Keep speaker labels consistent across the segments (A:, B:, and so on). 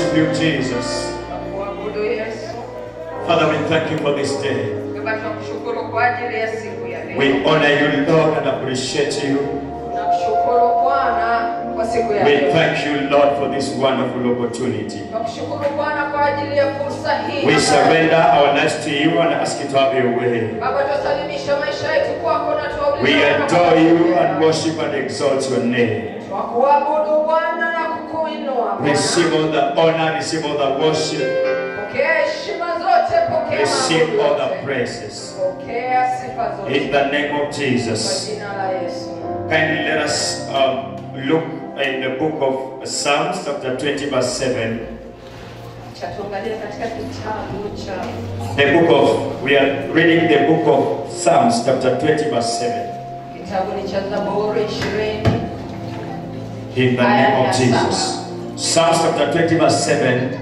A: worship you, Jesus. Father, we thank you for this day. We honor you, Lord, and appreciate you. We thank you, Lord, for this wonderful opportunity. We surrender our lives to you and ask you to have your way. We adore you and worship and exalt your name. Receive all the honor, receive all the worship, receive all the praises. In the name of Jesus. Kindly let us look in the book of Psalms, chapter 20, verse 7. We are reading the book of Psalms, chapter 20, verse 7. In the name of Jesus. Psalms chapter 20, verse 7.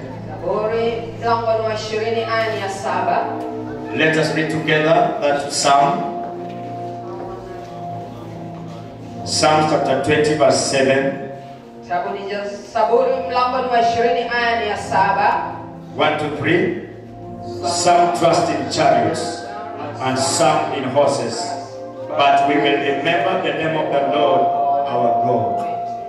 A: Let us read together that psalm. Psalms chapter 20, verse 7. 1, 2, 3. Some trust in chariots and some in horses, but we will remember the name of the Lord our God.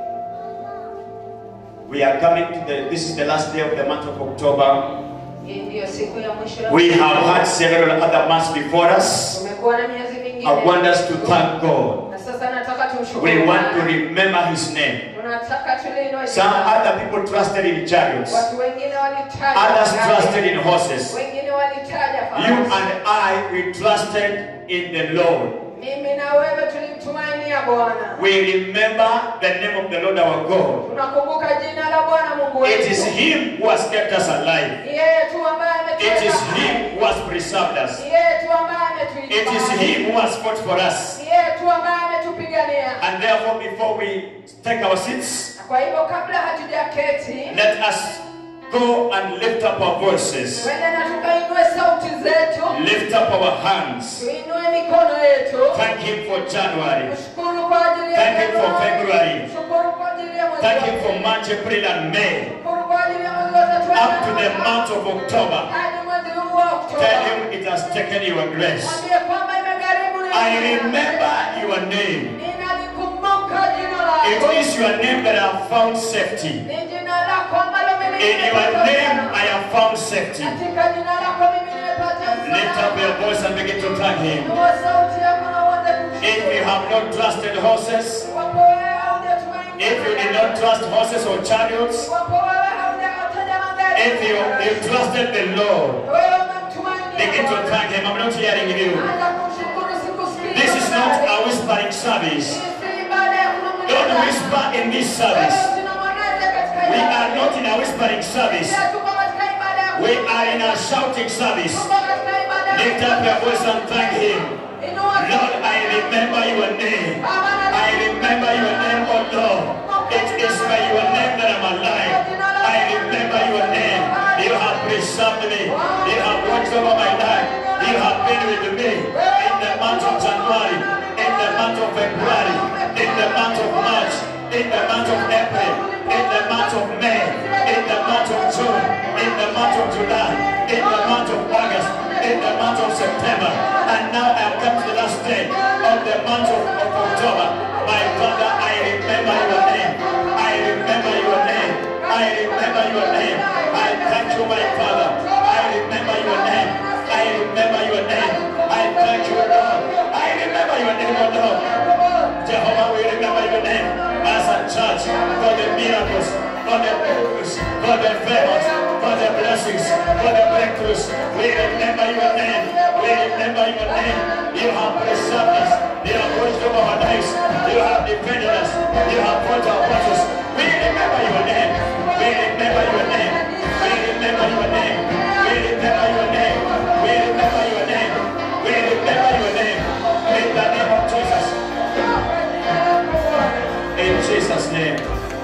A: We are coming to this is the last day of the month of October. We have had several other months before us. I want us to thank God. We want to remember his name. Some other people trusted in chariots. Others trusted in horses. You and I, we trusted in the Lord. We remember the name of the Lord our God. It is him who has kept us alive. It is him who has preserved us. It is him who has fought for us. And therefore, before we take our seats, let us go and lift up our voices. Lift up our hands. Thank him for January. Thank him for February. Thank him for March, April, and May. Up to the month of October. Tell him it has taken your grace. I remember your name. It is your name that I have found safety. In your name I have found safety. Lift up your voice and begin to thank him. If you have not trusted horses, if you did not trust horses or chariots, if you trusted the Lord, begin to thank him. I'm not hearing you. This is not a whispering service. Don't whisper in this service. We are not in a whispering service. We are in a shouting service. Lift up your voice and thank him. Lord, I remember your name. I remember your name, oh Lord. It is by your name that I'm alive. I remember your name. You have preserved me. You have watched over my life. You have been with me in the month of January, in the month of February, in the month of March, in the month of April, in the month of May, in the month of June, in the month of July, in the month of August, in the month of September, and now I have come to the last day of the month of October. My Father, I remember your name. I remember your name. I remember your name. I thank you, my Father. I remember your name. I remember your name. I thank you, Lord. I remember your name, O Lord. Jehovah, we remember your name as a church for the miracles, for the miracles, for the favors, for the blessings, for the breakthroughs. We remember your name. We remember your name. You have preserved us. You have watched over our lives. You have defended us. You have fought our battles. We remember your name. We remember your name. We remember your name. We remember your name. We remember your name. We remember your name. In the name of Jesus. In Jesus' name.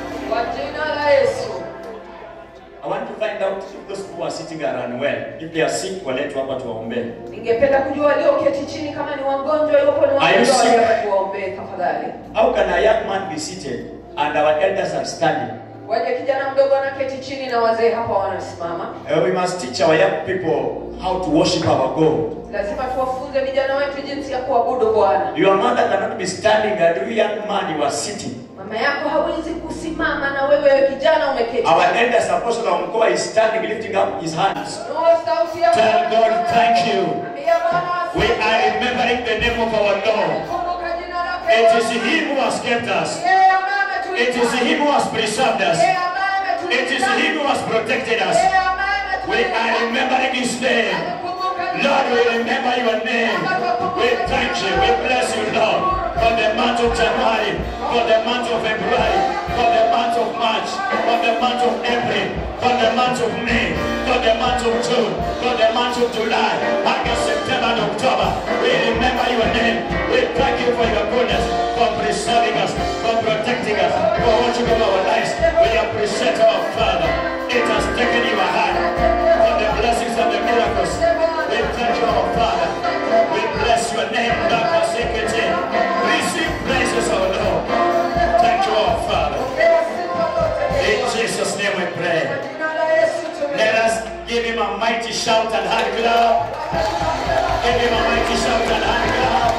A: I want to find out if those who are sitting are unwell. If they are sick, waletwa hapa tuwaombee.
B: Ningependa kujua walioketi chini kama ni wagonjwa yupo ni wagonjwa tuwaombee tafadhali.
A: How can a young man be seated and our elders are standing?
B: Waje kijana mdogo anaketi chini na wazee hapa wanasimama.
A: We must teach our young people how to worship our God.
B: Lazima tuwafunze vijana wetu jinsi ya kuabudu Bwana.
A: Your mother cannot be standing and you young man you are sitting.
B: Mama yako hawezi kusimama na wewe kijana umeketi.
A: Our eldest apostle of God is standing lifting up his hands. Tell God thank you. We are remembering the name of our Lord. It is Him who has kept us. It is Him who has preserved us. It is Him who has protected us. We are remembering His name. Lord, we remember your name. We thank you. We bless you, Lord, for the month of January, for the month of February, for the month of March, for the month of April, for the month of May, for the month of June, for the month of July, August, September, and October. We remember your name. We thank you for your goodness, for preserving us, for protecting us, for watching over our lives. We appreciate our Father. It has taken your heart for the blessings and the miracles. We thank you, our Father. We bless your name, Dr. Secretary. Receive praises, our Lord. Thank you, our Father. In Jesus' name we pray. Let us give Him a mighty shout and hand clap. Give Him a mighty shout and hand clap.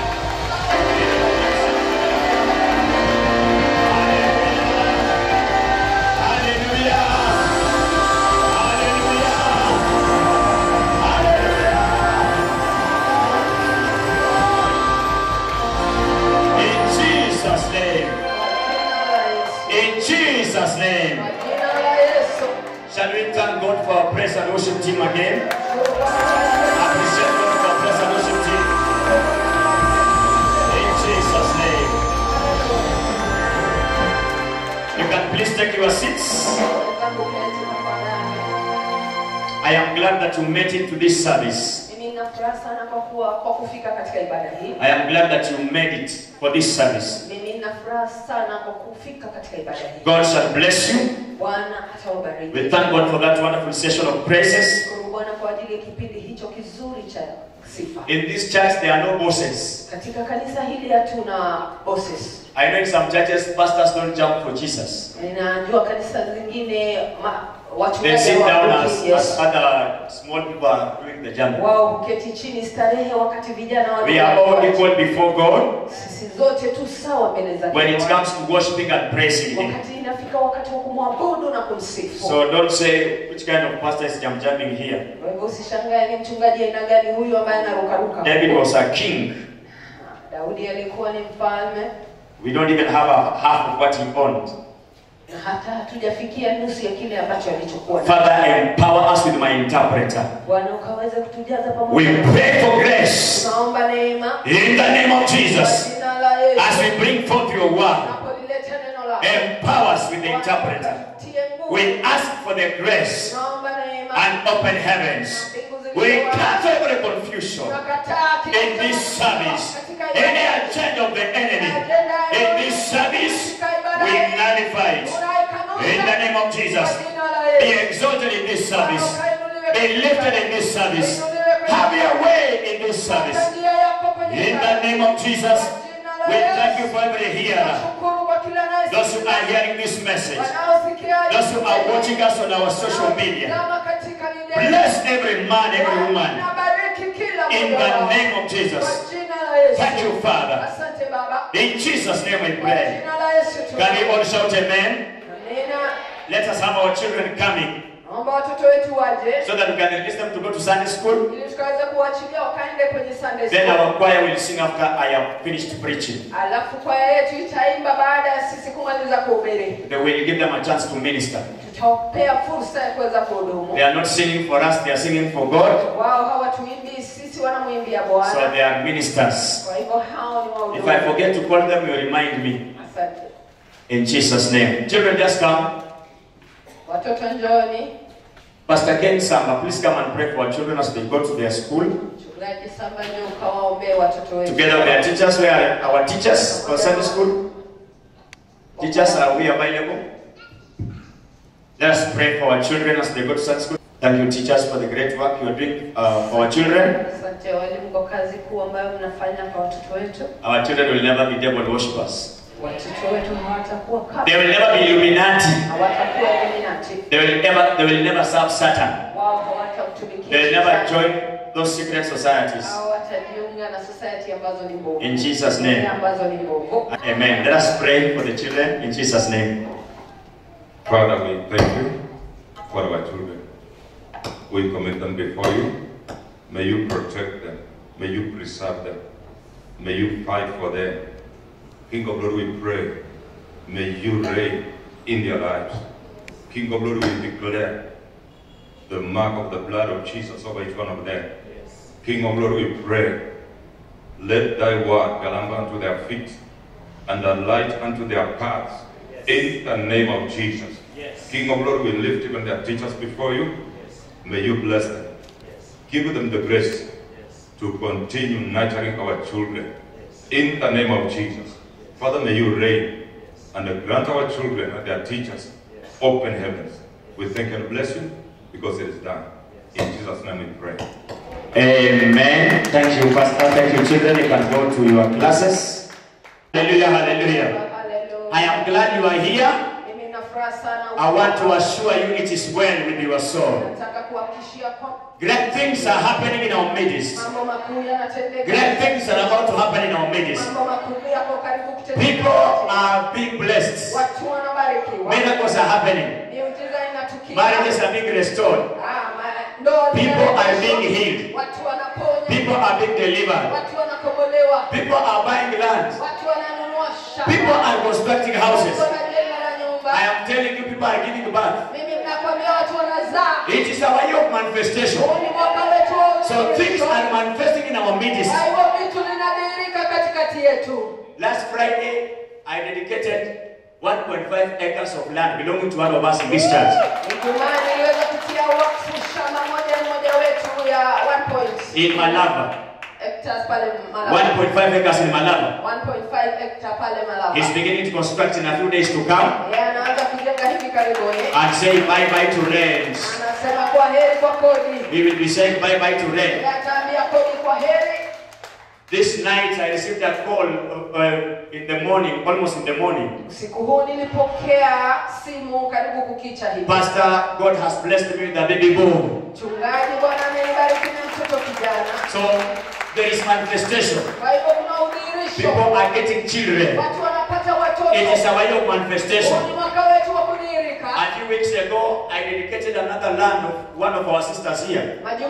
A: In Jesus' name. Shall we thank God for our praise and worship team again? Appreciate God for our praise and worship team. In Jesus' name. You can please take your seats. I am glad that you made it to this service. I am glad that you made it for this service. God shall bless you. We thank God for that wonderful session of praises. In this church there are no bosses. I know in some churches pastors don't jump for Jesus. They sit down as other small people are doing the jumping. We are all equal before God when it comes to worshiping and praising Him. So don't say, which kind of pastor is jumping here? David was a king. We don't even have a half of what he owned. Father, empower us with my interpreter. We pray for grace in the name of Jesus. As we bring forth your word, empower us with the interpreter. We ask for the grace and open heavens. We cancel every confusion in this service. Any agenda of the enemy in this service, we nullify it. In the name of Jesus, be exalted in this service. Be lifted in this service. Have your way in this service. In the name of Jesus, we thank you for every hearer. Those who are hearing this message, those who are watching us on our social media, bless every man, every woman. In the name of Jesus. Thank you, Father. In Jesus' name we pray. Can we all shout amen? Let us have our children coming so that we can release them to go to Sunday school. Then our choir will sing after I have finished preaching. Then we'll give them a chance to minister. They are not singing for us, they are singing for God. So they are ministers. If I forget to call them, you remind me. In Jesus' name. Children, just come. Pastor Ken Samba, please come and pray for our children as they go to their school. Together with their teachers, where are our teachers for Sunday school? Teachers, are we available? Let us pray for our children as they go to Sunday school. Thank you, teachers, for the great work you are doing for our children. Our children will never be devil worshippers. They will never be Illuminati.
B: Watakuwa Illuminati.
A: They will never serve Satan.
B: Wao hawatamtumikia.
A: They will never join those secret societies.
B: Hawatajiunga na society ambazo ni mbovu.
A: In Jesus' name.
B: Ambazo ni mbovu.
A: Amen. Let us pray for the children in Jesus' name.
C: Father, we thank you for our children. We commit them before you. May you protect them. May you preserve them. May you fight for them. King of glory, we pray. May you reign in their lives. King of glory, we declare the mark of the blood of Jesus over each one of them.
A: Yes.
C: King of glory, we pray. Let thy word be a lamp unto their feet and a light unto their paths.
A: Yes.
C: In the name of Jesus.
A: Yes.
C: King of glory, we lift even their teachers before you.
A: Yes.
C: May you bless them.
A: Yes.
C: Give them the grace
A: Yes.
C: to continue nurturing our children.
A: Yes.
C: In the name of Jesus.
A: Yes.
C: Father, may you reign
A: Yes.
C: and grant our children and their teachers
A: Yes.
C: open heavens. We thank and bless you because it is done. In Jesus' name we pray.
A: Amen. Thank you, Pastor. Thank you, children. You can go to your classes. Hallelujah, hallelujah. I am glad you are here. I want to assure you it is well with your soul. Great things are happening in our midst. Great things are about to happen in our midst. People are being blessed. Miracles are happening. Marriages are being restored. People are being healed. People are being delivered. People are buying land. People are constructing houses. I am telling you, people are giving birth. It is our year of manifestation. So things are manifesting in our midst. Last Friday, I dedicated 1.5 acres of land belonging to one of us in this church. In Malava. 1.5 acres in Malava.
B: 1.5 hectare pale Malava.
A: He's beginning to construct in a few days to come. And say bye-bye to rent. He will be saying bye-bye to rent. This night I received a call in the morning, almost in the morning. Pastor, God has blessed me with a baby boy. So there is manifestation. People are getting children. It is our year of manifestation. A few weeks ago, I dedicated another land of one of our sisters here. 1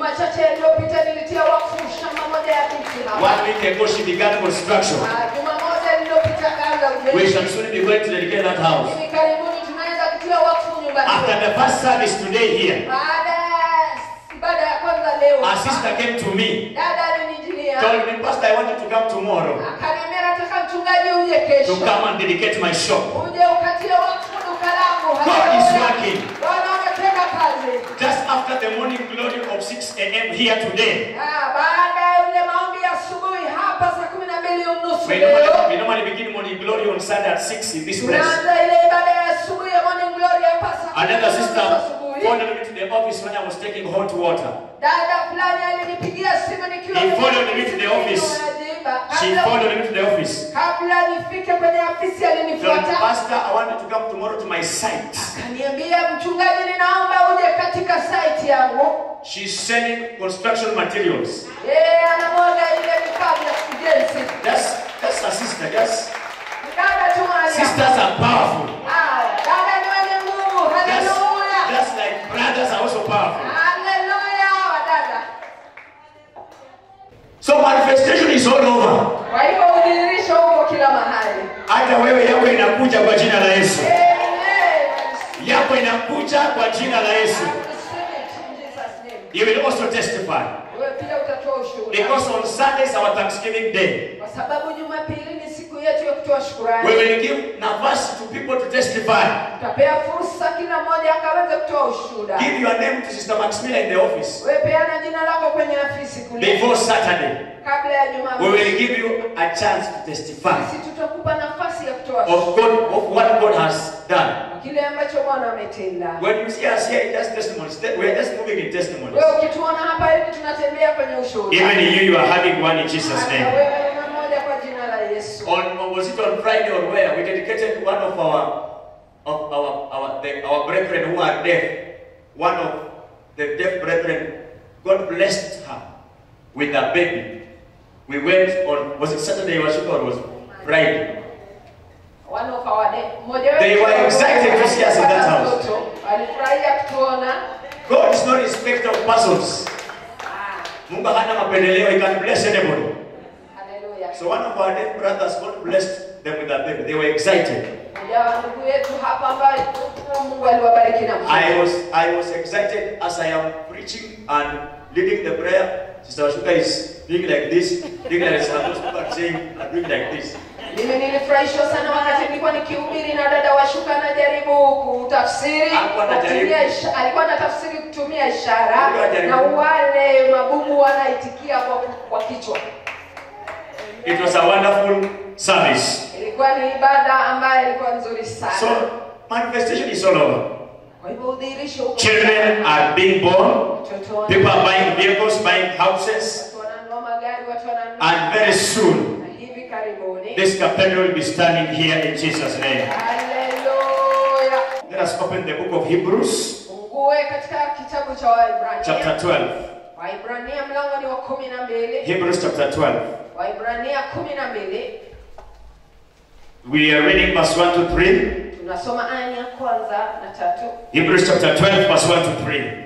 A: week ago, she began construction. We shall soon be going to dedicate that house. After the first service today here, our sister came to me, told me, Pastor, I want you to come tomorrow to come and dedicate my shop. God is working. Just after the morning glory of 6 a.m. here today, we normally begin morning glory on Sunday at 6 in this place. Another sister followed me to the office when I was taking hot water. He followed me to the office. She followed me to the office. Told Pastor, I want you to come tomorrow to my site. She's selling construction materials. That's a sister. Sisters are powerful. Just like brothers are also powerful. So manifestation is all over. Hata wewe yako inakuja kwa jina la Yesu. Yako inakuja kwa jina la Yesu. You will also testify. Because on Sunday is our Thanksgiving Day. We will give nafasi to people to testify. Give your name to Sister Maximilla in the office. Before Saturday, we will give you a chance to testify of what God has done. When you see us here, just testimonies. We are just moving in testimonies. Even you are having one in Jesus' name. Was it on Friday or where? We dedicated one of our of our brethren who are deaf, one of the deaf brethren, God blessed her with a baby. We went on, was it Saturday or was Friday?
B: One of our
A: They were excited to see us in that house. God is not a respecter of persons. Mungu hana mapendeleo, he can bless anybody.
B: Hallelujah.
A: So one of our deaf brothers, God blessed them with a baby. They were excited. I was excited as I am preaching and leading the prayer. Sister Washuka is doing like this, doing like this. Those people are saying, are doing like this.
B: Mimi nilifurahishwa sana wakati nilikuwa nikihubiri na dada Washuka anajaribu kutafsiri. Alikuwa anatafsiri kutumia ishara na wale mabubu wanaitikia kwa kichwa.
A: It was a wonderful service.
B: Ilikuwa ni ibada ambayo ilikuwa nzuri sana.
A: So manifestation is all over.
B: Kwa hivyo udhihirisho uko.
A: Children are being born. People are buying vehicles, buying houses. And very soon this cathedral will be standing here in Jesus' name.
B: Hallelujah.
A: Let us open the book of Hebrews, chapter 12. Hebrews chapter 12. We are reading verse 1 to 3. Hebrews chapter 12, verse 1 to 3.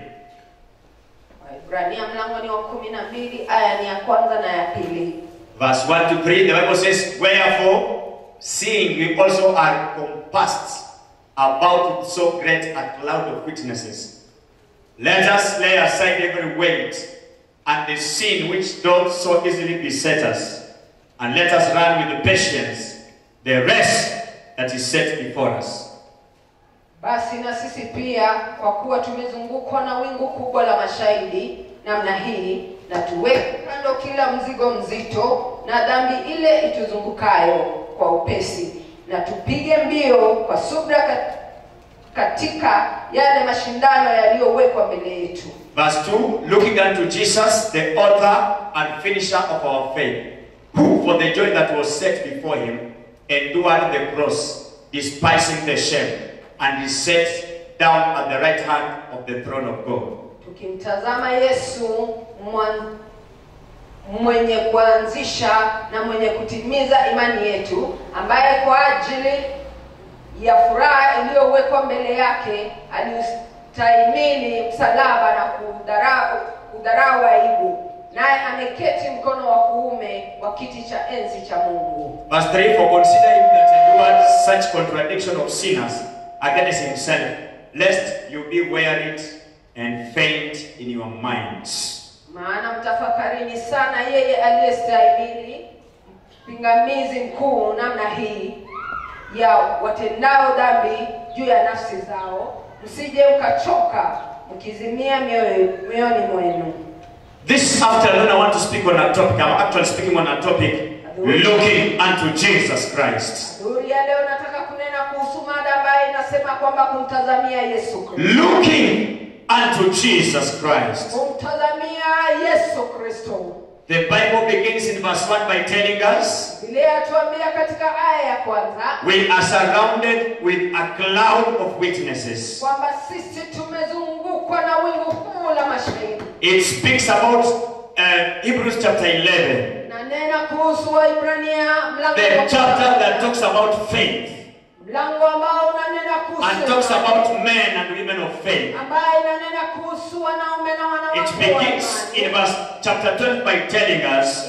A: Verse 1 to 3, the Bible says, wherefore, seeing we also are compassed about with so great a cloud of witnesses, let us lay aside every weight and the sin which doth so easily beset us, and let us run with patience the race that is set before us.
B: Basi na sisi pia, kwa kuwa tumezungukwa na wingu kubwa la mashahidi namna hii, na tuweke kando kila mzigo mzito na dhambi ile ituzungukayo kwa upesi, na tupige mbio kwa subira katika yale mashindano yaliyowekwa mbele yetu.
A: Verse 2, looking unto Jesus, the author and finisher of our faith, who for the joy that was set before him endured the cross, despising the shame, and is set down at the right hand of the throne of God.
B: Tukimtazama Yesu mwenye kuanzisha na mwenye kutimiza imani yetu, ambaye kwa ajili ya furaha iliyowekwa mbele yake alistahimili msalaba na kudharau aibu, naye ameketi mkono wa kuume wa kiti cha enzi cha Mungu.
A: Verse 3, for consider him that endured such contradiction of sinners against himself, lest you be wearied and faint in your minds.
B: Maana mtafakarini sana yeye aliyestahimili pingamizi mkuu namna hii ya watendao dhambi juu ya nafsi zao, msije mkachoka mkizimia mioyoni mwenu.
A: This afternoon I want to speak on a topic. I'm actually speaking on a topic, looking unto Jesus Christ.
B: Leo nataka kunena kuhusu mada ambayo inasema kwamba kumtazamia Yesu Kristo.
A: Looking unto Jesus Christ.
B: Kumtazamia Yesu Kristo.
A: The Bible begins in verse 1 by telling us we are surrounded with a cloud of witnesses. It speaks about Hebrews chapter 11. The chapter that talks about faith and talks about men and women of faith. It begins in verse chapter 12 by telling us,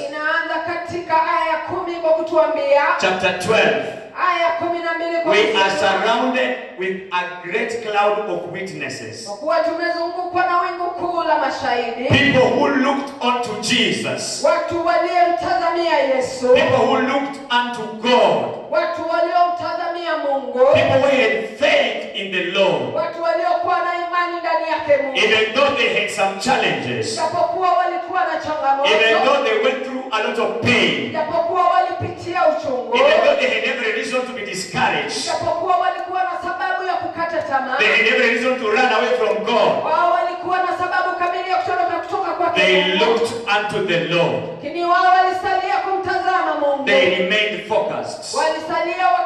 A: chapter 12, we are surrounded with a great cloud of witnesses. People who looked unto Jesus. People who looked unto God. People who had faith in the Lord. Even though they had some challenges. Even though they went through a lot of pain. Even though they had every reason to be discouraged. They had every reason to run away from God. They looked unto the Lord. They remained focused.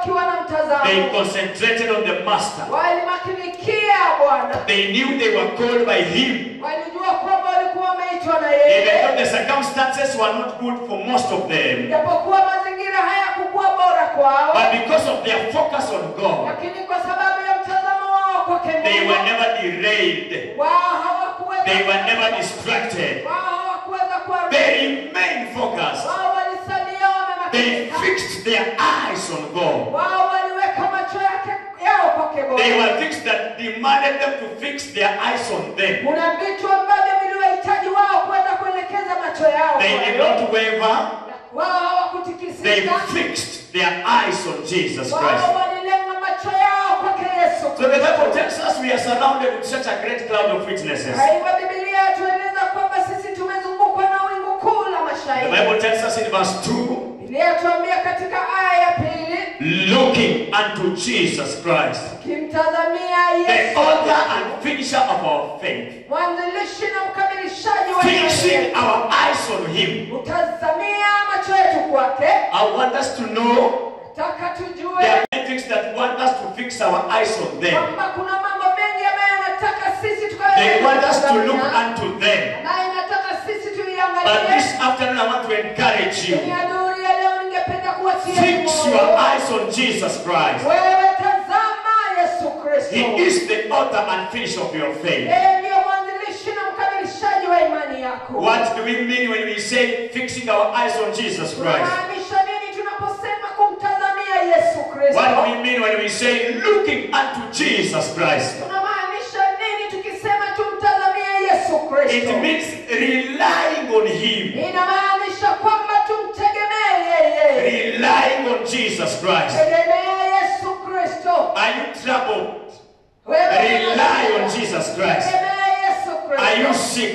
B: wakiwa na mtazamo.
A: They concentrated on the master.
B: Walimakinikia Bwana.
A: They knew they were called by him.
B: Walijua kwamba walikuwa wameitwa na yeye.
A: Even though the circumstances were not good for most of them.
B: Japokuwa mazingira hayakuwa bora kwao.
A: But because of their focus on God,
B: lakini kwa sababu ya mtazamo wao kwake Mungu,
A: they were never derailed.
B: wao hawakuweza,
A: They were never distracted.
B: wao hawakuweza kuwa,
A: They remained focused.
B: wao walisalia
A: They
B: wamemakinika.
A: fixed their eyes on God.
B: Wao waliweka macho yao kwake Bwana.
A: They were fixed that demanded them to fix their eyes on them.
B: Kuna vitu ambavyo viliwahitaji wao kuweza kuelekeza macho yao
A: They
B: kwa
A: did
B: Mungu.
A: not waver.
B: Wao hawakutikisika.
A: They fixed their eyes on Jesus Christ.
B: Wao walilenga macho yao kwake Yesu.
A: So the Bible tells us we are surrounded with such a great cloud of witnesses.
B: Hivyo Biblia yatueleza kwamba sisi tumezungukwa na wingu kuu la
A: The
B: mashahidi.
A: Bible tells us in verse 2,
B: Biblia yatuambia katika aya ya pili,
A: looking unto Jesus Christ,
B: kimtazamia
A: the
B: Yesu,
A: author and finisher of our faith.
B: mwanzilishi na mkamilishaji wa
A: Fixing
B: imani.
A: our eyes on him.
B: Utazamia macho yetu kwake.
A: I want us to know
B: Nataka
A: there
B: tujue
A: are many things that want us to fix our eyes on them.
B: kwamba kuna mambo mengi ambayo yanataka sisi
A: They want us to look
B: tukayatazamia,
A: unto them.
B: na inataka sisi
A: But
B: tuiangalie.
A: this afternoon I want to encourage
B: Ni
A: you.
B: adhuhuri ya leo ningependa kuwatia
A: Fix
B: moyo.
A: your eyes on Jesus Christ.
B: Wewe tazama Yesu Kristo.
A: He is the author and finisher of your faith.
B: Yeye ndiye mwanzilishi na mkamilishaji wa imani yako.
A: What do we mean when we say fixing our eyes on Jesus Christ?
B: Tunamaanisha nini tunaposema kumtazamia Yesu Kristo?
A: What do we mean when we say looking unto Jesus Christ?
B: Tunamaanisha nini tukisema tumtazamia Yesu Kristo?
A: It means relying on him.
B: Inamaanisha kwamba tumtegemee yeye.
A: Relying on Jesus Christ.
B: Tegemea Yesu Kristo.
A: Are you troubled?
B: Wewe
A: Rely on Jesus Christ.
B: tegemea Yesu Kristo.
A: Are you sick?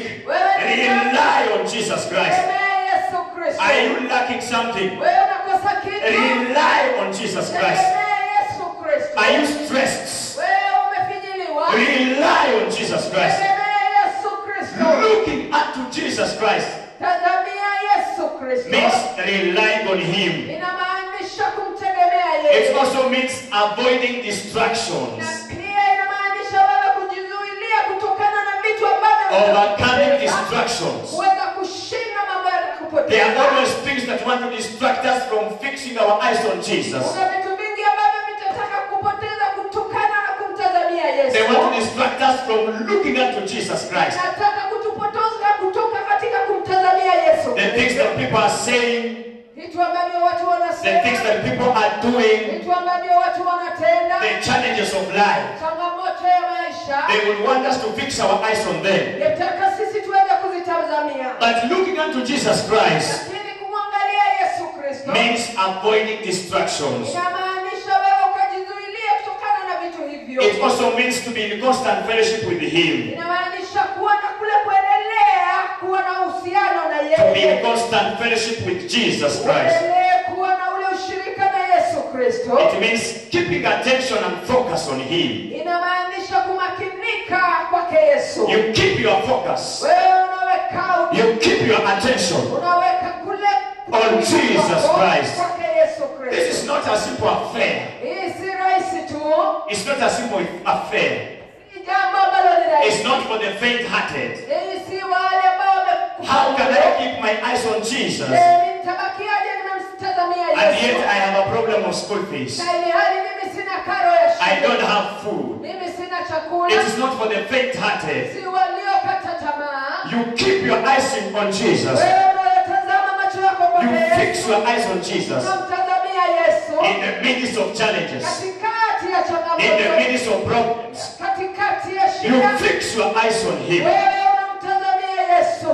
A: Rely on Jesus Christ.
B: Tegemea Yesu Kristo.
A: Are you lacking something?
B: Wewe unakosa kitu.
A: Rely on Jesus Christ.
B: Tegemea Yesu Kristo.
A: Are you stressed?
B: Wewe umefinyiliwa.
A: Rely on Jesus Christ.
B: Tegemea Yesu Kristo.
A: Looking unto Jesus Christ
B: Tazamia Yesu Kristo.
A: means relying on him.
B: Inamaanisha kumtegemea
A: It
B: yeye.
A: also means avoiding
B: Na
A: distractions,
B: pia inamaanisha wewe kujizuilia kutokana na vitu ambavyo
A: overcoming distractions.
B: kuweza kushinda mambo ya
A: There are
B: kupoteza.
A: always things that want to distract us from fixing our eyes on Jesus.
B: Kuna vitu vingi ambavyo vitataka kupoteza kutokana na kumtazamia Yesu.
A: They want to distract us from looking unto Jesus Christ.
B: Nataka kutupotoza kutoka katika kumtazamia Yesu.
A: The things that people are saying,
B: Vitu ambavyo watu
A: the things
B: wanasema,
A: that people are doing,
B: vitu ambavyo watu wanatenda,
A: the challenges of life.
B: changamoto ya maisha.
A: They would want us to fix our eyes on them.
B: Nataka sisi tuweze kuzitazamia.
A: But looking unto Jesus Christ
B: Lakini kumwangalia Yesu Kristo
A: means avoiding distractions.
B: inamaanisha wewe ukajizuilia kutokana na vitu hivyo.
A: It also means to be in constant fellowship with him.
B: Inamaanisha kuwa na kule kuendelea kuwa na uhusiano na
A: To be in
B: yeye.
A: constant fellowship with Jesus Christ.
B: Kuendelee kuwa na ule ushirika na Yesu Kristo.
A: It means keeping attention and focus on him.
B: Inamaanisha kumakinika kwake Yesu.
A: You keep your focus.
B: Wewe unaweka
A: You keep your attention
B: unaweka kule
A: on Jesus Christ.
B: kwake Yesu
A: This
B: Kristo.
A: is not a simple affair.
B: Hii si rahisi tu.
A: It's not a simple affair.
B: Si jambo ambalo ni
A: It's
B: rahisi.
A: not for the faint-hearted.
B: Hii si wale ambao
A: How can I keep my eyes on Jesus
B: nitabakiaje nimemtazamia
A: and
B: Yesu?
A: yet I have a problem of school fees?
B: Na ili hali mimi sina karo ya
A: I
B: shule.
A: don't have food.
B: Mimi sina chakula.
A: It is not for the faint-hearted.
B: Si waliokata tamaa.
A: You keep your eyes on Jesus.
B: Wewe unayotazama macho yako kwa
A: You
B: Yesu.
A: fix your eyes on Jesus
B: Unamtazamia Yesu.
A: in the midst of challenges,
B: Katikati ya
A: in the
B: changamoto.
A: midst of problems.
B: Katikati ya
A: You
B: shida.
A: fix your eyes on him,
B: Wewe unamtazamia Yesu.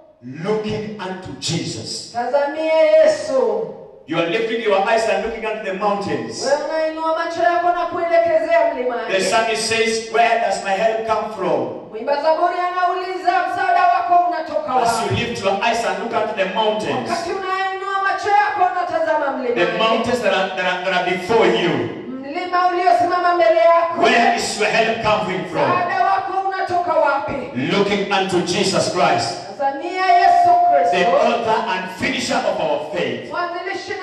A: looking unto Jesus.
B: Tazamia Yesu.
A: You are lifting your eyes and looking unto the mountains.
B: Wewe unainua macho yako na kuelekezea
A: The
B: mlimani.
A: psalmist says, where does my help come from?
B: Mwimba Zaburi anauliza msaada wako unatoka
A: As
B: wapi?
A: you lift your eyes and look unto the mountains,
B: Wakati unainua macho yako unatazama
A: the
B: mlimani.
A: mountains that are before you,
B: Mlima uliosimama mbele yako.
A: where is your help coming from?
B: Msaada wako unatoka wapi?
A: Looking unto Jesus Christ,
B: Tazamia Yesu
A: the
B: Kristo.
A: author and finisher of our faith.
B: Mwanzilishi na mkamilishi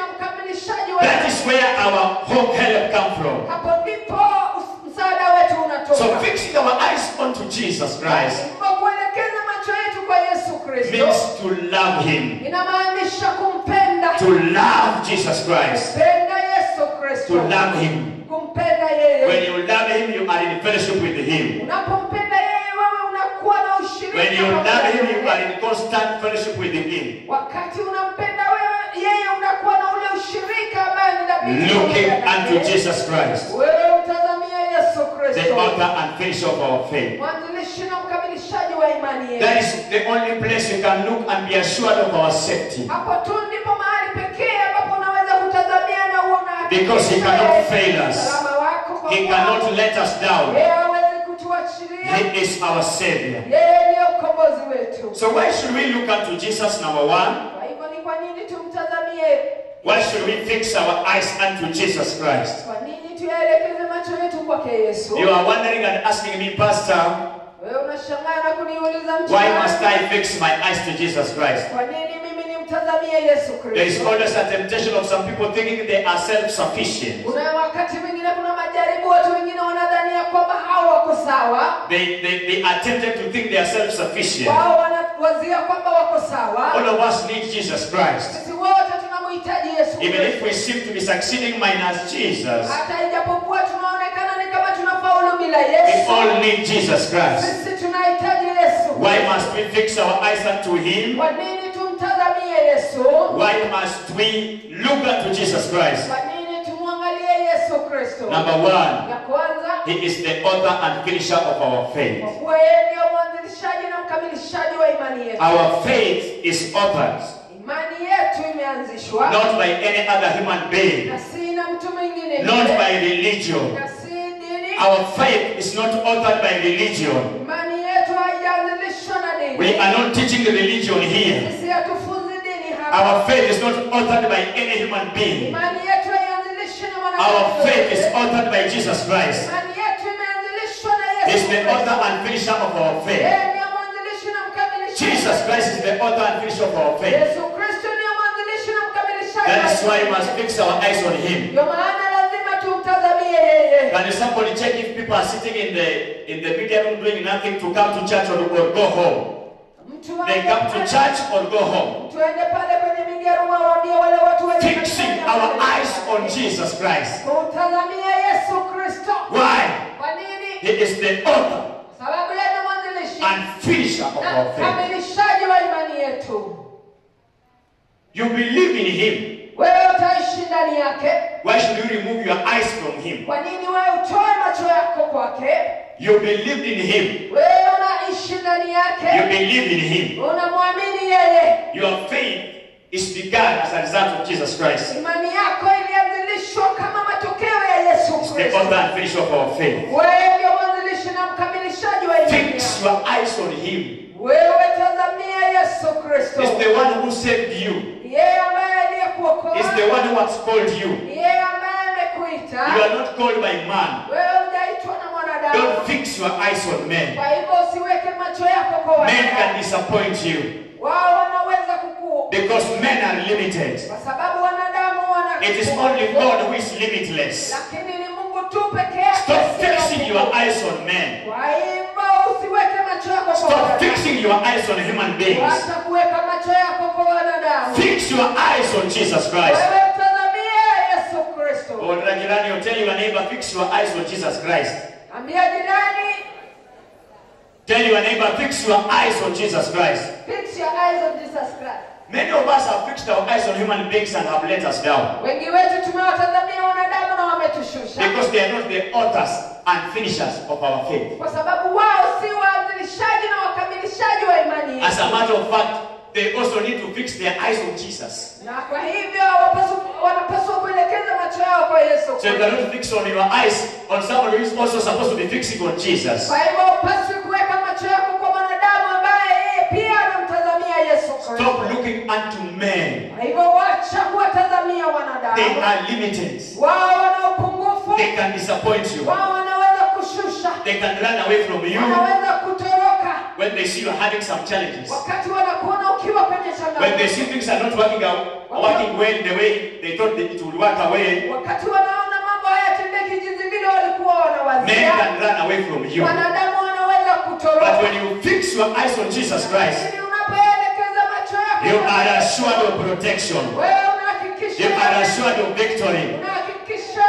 B: mkamilishaji wa
A: That is where our hope help come from.
B: hapo ndipo msaada wetu unatoka.
A: So fixing our eyes onto Jesus Christ
B: Kwa kuelekeza macho yetu kwa Yesu Kristo
A: means to love him.
B: inamaanisha kumpenda.
A: To love Jesus Christ.
B: Kumpenda Yesu Kristo.
A: To love him.
B: Kumpenda yeye.
A: When you love him, you are in fellowship with him.
B: Unapompenda yeye wewe unakuwa na ushirika.
A: When you love him, you are in constant fellowship with him.
B: Wakati unampenda wewe yeye unakuwa na ule ushirika ambaye ni dhabiti.
A: Looking unto Jesus Christ,
B: Wewe utazamia Yesu Kristo.
A: the author and finisher of our faith.
B: Mwanzilishi na mkamilishaji wa imani yetu.
A: That is the only place you can look and be assured of our safety.
B: Hapo tu ndipo mahali pekee ambapo unaweza kutazamia na uona
A: Because he cannot fail us.
B: usalama wako kwa
A: He
B: Bwana.
A: cannot let us down.
B: Yeye hawezi kutuachilia.
A: He is our Savior.
B: Yeye ndiye ukombozi wetu.
A: So why should we look unto Jesus, number one?
B: Kwa hivyo ni kwa nini tumtazamie?
A: Why should we fix our eyes unto Jesus Christ?
B: Kwa nini tuyaelekeze macho yetu kwake Yesu?
A: You are wondering and asking me, Pastor,
B: Wewe unashangaa na kuniuliza
A: why must I fix my eyes to Jesus Christ?
B: Kwa nini mimi nimtazamie Yesu
A: There is
B: Kristo?
A: always a temptation of some people thinking they are self-sufficient.
B: Kuna wakati mwingine kuna majaribu, watu wengine wanadhania kwamba hao wako sawa.
A: They are tempted to think they are self-sufficient.
B: Wao wanawazia kwamba wako sawa.
A: All of us need Jesus Christ.
B: Sisi wote tunamhitaji Yesu
A: Even if
B: Kristo.
A: we seem to be succeeding minus Jesus,
B: Hata ijapokuwa tunaonekana ni kama tunafaulu bila
A: we
B: Yesu.
A: all need Jesus Christ.
B: Sisi tunahitaji Yesu.
A: Why must we fix our eyes unto Him?
B: Kwa nini tumtazamie Yesu?
A: Why must we look unto Jesus Christ?
B: Kwa nini tumwangalie Yesu Kristo?
A: Number one,
B: Ya kwanza,
A: He is the author and finisher of our faith.
B: kwa kuwa yeye ndio mwanzilishaji na mkamilishaji wa imani yetu.
A: Our faith is authored,
B: Imani yetu imeanzishwa
A: not by any other human being,
B: na si na mtu mwingine,
A: not by religion.
B: na si dini.
A: Our faith is not authored by religion.
B: Imani yetu haijaanzilishwa na dini.
A: We are not teaching religion here.
B: Sisi hatufunzi dini hapa.
A: Our faith is not authored by any human being.
B: Imani yetu haianzilishwi na mwanadamu.
A: Our faith is authored by Jesus Christ.
B: Imani yetu imeanzilishwa na
A: He is
B: Yesu
A: the author
B: Kristo.
A: and finisher of our faith.
B: Yeye ndiye mwanzilishi na mkamilishaji.
A: Jesus Christ is the author and finisher of our faith.
B: Yesu Kristo ndiye mwanzilishi na mkamilishaji.
A: That is why we must fix our eyes on Him.
B: Ndio maana lazima tumtazamie yeye.
A: Can somebody check if people are sitting in the media room doing nothing to come to church or go home?
B: Mtu
A: They come to church or go home.
B: tuende pale kwenye migerumo waambie wale watu wenye
A: Fixing our eyes on Jesus Christ.
B: Kumtazamia Yesu Kristo.
A: Why?
B: Kwa nini?
A: He is the author
B: Sababu yeye ni mwanzilishi
A: and finisher of
B: na
A: our faith.
B: mkamilishaji wa imani yetu.
A: You believe in Him.
B: Wewe utaishi ndani yake.
A: Why should you remove your eyes from Him?
B: Kwa nini wewe utoe macho yako kwake?
A: You believed in Him.
B: Wewe unaishi ndani
A: You
B: yake.
A: believe in Him.
B: Unamwamini yeye.
A: Your faith is begun as a result of Jesus Christ.
B: Imani yako ilianzilishwa kama matokeo ya Yesu
A: The
B: Kristo.
A: author and finisher of our faith.
B: Wewe ndio mwanzilishi na mkamilishaji wa imani
A: Fix
B: yako.
A: your eyes on Him.
B: Wewe tazamia Yesu Kristo.
A: He's the one who saved you.
B: Yeye ambaye aliyekuokoa.
A: He's the one who has called you.
B: Yeye ambaye amekuita.
A: You are not called by man.
B: Wewe hujaitwa na mwanadamu.
A: Don't fix your eyes on men.
B: Kwa hivyo usiweke macho yako kwa
A: Men
B: wanadamu.
A: can disappoint you
B: Wao wanaweza kuku
A: because men are limited.
B: kwa sababu wanadamu wana.
A: It is only God who is limitless.
B: Lakini ni Mungu tu peke yake.
A: Stop
B: sio
A: fixing
B: Mungu.
A: your eyes on men.
B: Kwa hivyo usiweke macho yako kwa
A: Stop
B: wanadamu.
A: fixing your eyes on human beings.
B: Wacha kuweka macho yako kwa wanadamu.
A: Fix your eyes on Jesus Christ.
B: Wewe mtazamie Yesu Kristo.
A: Or Rajirani, you tell your neighbor, fix your eyes on Jesus Christ.
B: Ambia jirani,
A: Tell your neighbor, fix your eyes on Jesus Christ.
B: fix your eyes on Jesus Christ.
A: Many of us have fixed our eyes on human beings and have let us down
B: Wengi wetu tumewatazamia wanadamu na wametushusha.
A: because they are not the authors and finishers of our faith.
B: Kwa sababu wao si waanzilishaji na wakamilishaji wa imani
A: As
B: yetu.
A: a matter of fact, they also need to fix their eyes on Jesus.
B: Na kwa hivyo wanapaswa kuelekeza macho yao kwa Yesu
A: So you
B: Kristo.
A: cannot fix on your eyes on somebody who is also supposed to be fixing on Jesus.
B: Kwa hivyo upaswi kuweka macho yako kwa mwanadamu ambaye yeye pia anamtazamia Yesu Kristo.
A: Stop looking unto men.
B: Kwa hivyo wacha kuwatazamia
A: They
B: wanadamu.
A: are limited.
B: Wao wana upungufu.
A: They can disappoint you.
B: Wao wanaweza kushusha.
A: They can run away from you
B: Wanaweza kutoroka
A: when they see you having some challenges.
B: wakati wanakuona ukiwa kwenye changamoto.
A: when they see things are not working well the way they thought it would work away,
B: wakati wanaona mambo hayatendeki jinsi vile walikuwa wanawazia,
A: men can run away from you.
B: wanadamu wanaweza kutoroka.
A: But when you fix your eyes on Jesus Christ,
B: Lakini unapoelekeza macho yako,
A: you are assured of protection.
B: wewe unahakikisha,
A: You are assured of victory.
B: unahakikisha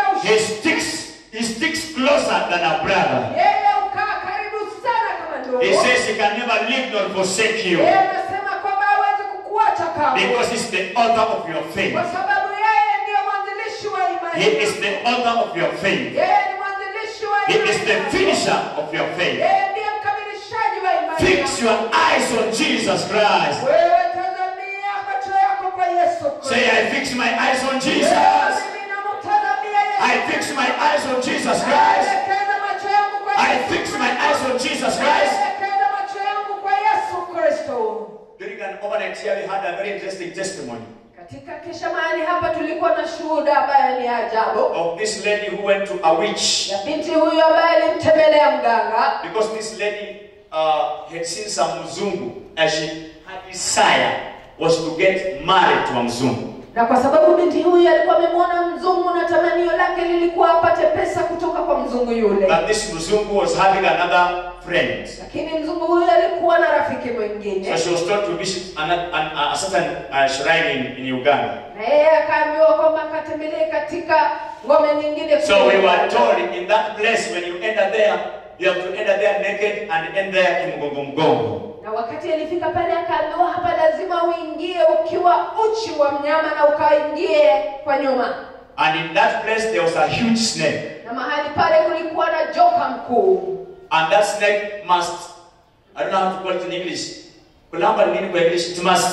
A: He sticks closer than a brother.
B: yeye ukaa karibu sana kama ndugu.
A: He says he can never leave nor forsake you,
B: Yeye anasema kwamba hawezi kukuacha kamwe,
A: because he's the author of your faith.
B: kwa sababu yeye ndiye mwanzilishi wa imani.
A: He is the author of your faith.
B: Yeye ni mwanzilishi wa
A: He
B: imani.
A: is the finisher of your faith.
B: Yeye ndiye mkamilishaji wa imani.
A: Fix your eyes on Jesus Christ.
B: Wewe tazamia macho yako kwa Yesu Kristo.
A: Say, I fix my eyes on Jesus.
B: Mimi namtazamia Yesu.
A: I fix my eyes on Jesus Christ.
B: Naelekeza macho yangu kwa
A: I
B: Yesu.
A: fix my eyes on Jesus Christ.
B: Naelekeza macho yangu kwa Yesu Kristo.
A: During an overnight here, we had a very interesting testimony
B: Katika kisha mahali hapa tulikuwa na shuhuda ambaye ni ajabu
A: of this lady who went to a witch,
B: ya binti huyu ambaye alimtembelea mganga,
A: because this lady had seen some mzungu, and her desire was to get married to a mzungu.
B: na kwa sababu binti huyu alikuwa amemwona mzungu na tamanio lake lilikuwa apate pesa kutoka kwa mzungu yule.
A: But this mzungu was having another friend.
B: Lakini mzungu huyu alikuwa na rafiki mwingine.
A: So she was told to visit a certain shrine in Uganda.
B: Na yeye akaambiwa kwamba akatembelee katika ngome nyingine.
A: So we were told in that place, when you enter there, you have to enter there naked and end there kimgongo.
B: Na wakati alifika pale akaambiwa hapa lazima uingie ukiwa uchi wa mnyama na ukaingie kwa nyuma.
A: And in that place there was a huge snake.
B: Na mahali pale kulikuwa na joka mkuu.
A: And that snake must, I don't know how to call it in English. Kulamba nini kwa English?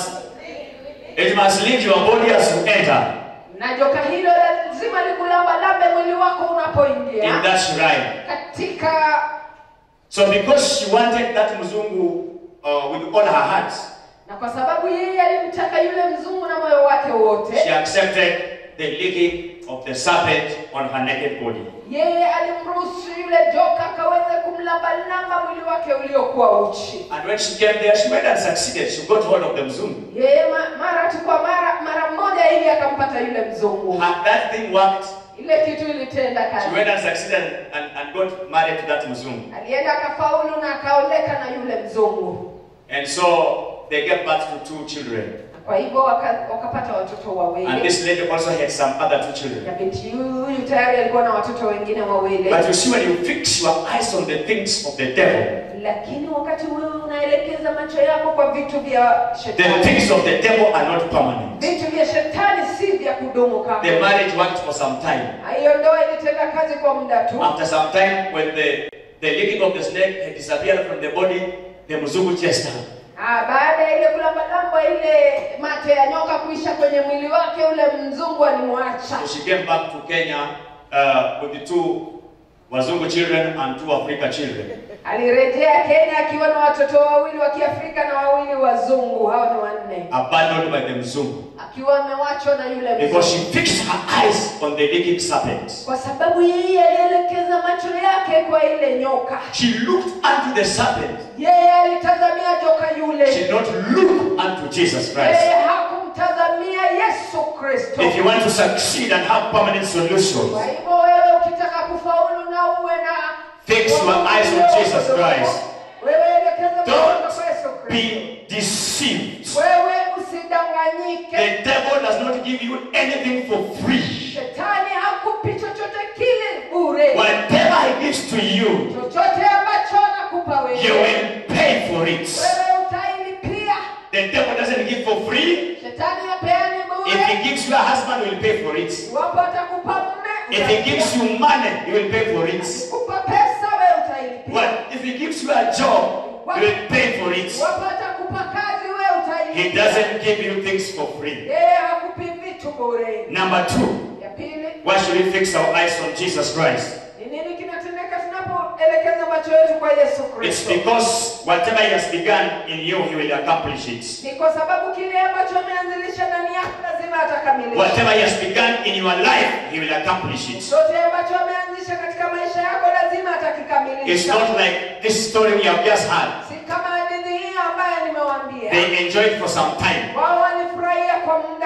A: It must leave your body as you enter.
B: Na joka hilo lazima likulambalambe mwili wako unapoingia.
A: In that shrine.
B: Katika
A: So because she wanted that mzungu with all her heart,
B: na kwa sababu yeye alimtaka yule mzungu na moyo wake wote,
A: she accepted the licking of the serpent on her naked body.
B: yeye alimruhusu yule joka akaweze kumlambalamba mwili wake uliokuwa uchi.
A: And when she came there, she went and succeeded. She got hold of the mzungu.
B: Yeye mara tu kwa mara moja hivi akampata yule mzungu.
A: And that thing worked.
B: Ile kitu ilitenda
A: She
B: kazi.
A: went and succeeded and got married to that mzungu.
B: Alienda akafaulu na akaoleka na yule mzungu.
A: And so they gave birth to 2 children.
B: Kwa hivyo wakapata watoto
A: And
B: wawili.
A: this lady also had some other 2 children.
B: Na binti huyu tayari alikuwa na watoto wengine wawili.
A: But you see, when you fix your eyes on the things of the devil,
B: Lakini wakati wewe unaelekeza macho yako kwa vitu vya
A: the
B: shetani,
A: things of the devil are not permanent.
B: vitu vya shetani si vya kudumu kama.
A: The marriage worked for some time.
B: Hiyo ndoa ilitenda kazi kwa muda tu.
A: After some time, when the licking of the snake had disappeared from the body, the mzungu chased her.
B: Baada ya ile kulambalamba ile mate ya nyoka kuisha kwenye mwili wake, ule mzungu alimwacha.
A: So she came back to Kenya with the 2 wazungu children and 2 Africa children.
B: Alirejea Kenya akiwa na watoto wawili wa Kiafrika na wawili wazungu, hao ni 4.
A: Abandoned by the mzungu.
B: Akiwa amewachwa na yule
A: Because
B: mzungu.
A: she fixed her eyes on the licking serpent.
B: Kwa sababu yeye alielekeza macho yake kwa ile nyoka.
A: She looked unto the serpent.
B: Yeye alitazamia joka yule.
A: She did not look unto Jesus Christ.
B: Yeye hakumtazamia Yesu Kristo.
A: If you want to succeed and have permanent solutions,
B: Kwa hivyo wewe ukitaka kufaulu na uwe na
A: fix your eyes on Jesus Christ.
B: wewe elekeza macho yako
A: Don't
B: kwa Yesu Kristo.
A: be deceived.
B: Wewe usidanganyike.
A: The devil does not give you anything for free.
B: Shetani hakupi chochote kile bure.
A: Whatever he gives to you,
B: Chochote ambacho anakupa wewe,
A: you will pay for it.
B: wewe utailipia.
A: The devil doesn't give for free.
B: Shetani hapeani
A: If
B: bure.
A: he gives you a husband, he will pay for it.
B: Iwapo atakupa mume,
A: If he gives you money, he will pay for it.
B: kupa pesa, wewe utailipia.
A: But if he gives you a job, he will pay for it.
B: Iwapo atakupa kazi, wewe utailipia.
A: He doesn't give you things for free.
B: Yeye hakupi vitu bure.
A: Number 2,
B: Ya pili,
A: why should we fix our eyes on Jesus Christ?
B: ni nini kinatendeka tunapoelekeza macho yetu kwa Yesu
A: It's
B: Kristo?
A: because whatever he has begun in you, he will accomplish it.
B: Ni kwa sababu kile ambacho ameanzilisha ndani yako lazima atakamilisha.
A: Whatever he has begun in your life, he will accomplish it.
B: Chochote ambacho ameanzisha katika maisha yako lazima
A: It's
B: atakikamilisha.
A: not like this story we have just had.
B: Si kama hadithi hii ambayo nimewaambia.
A: They enjoyed for some time.
B: Wao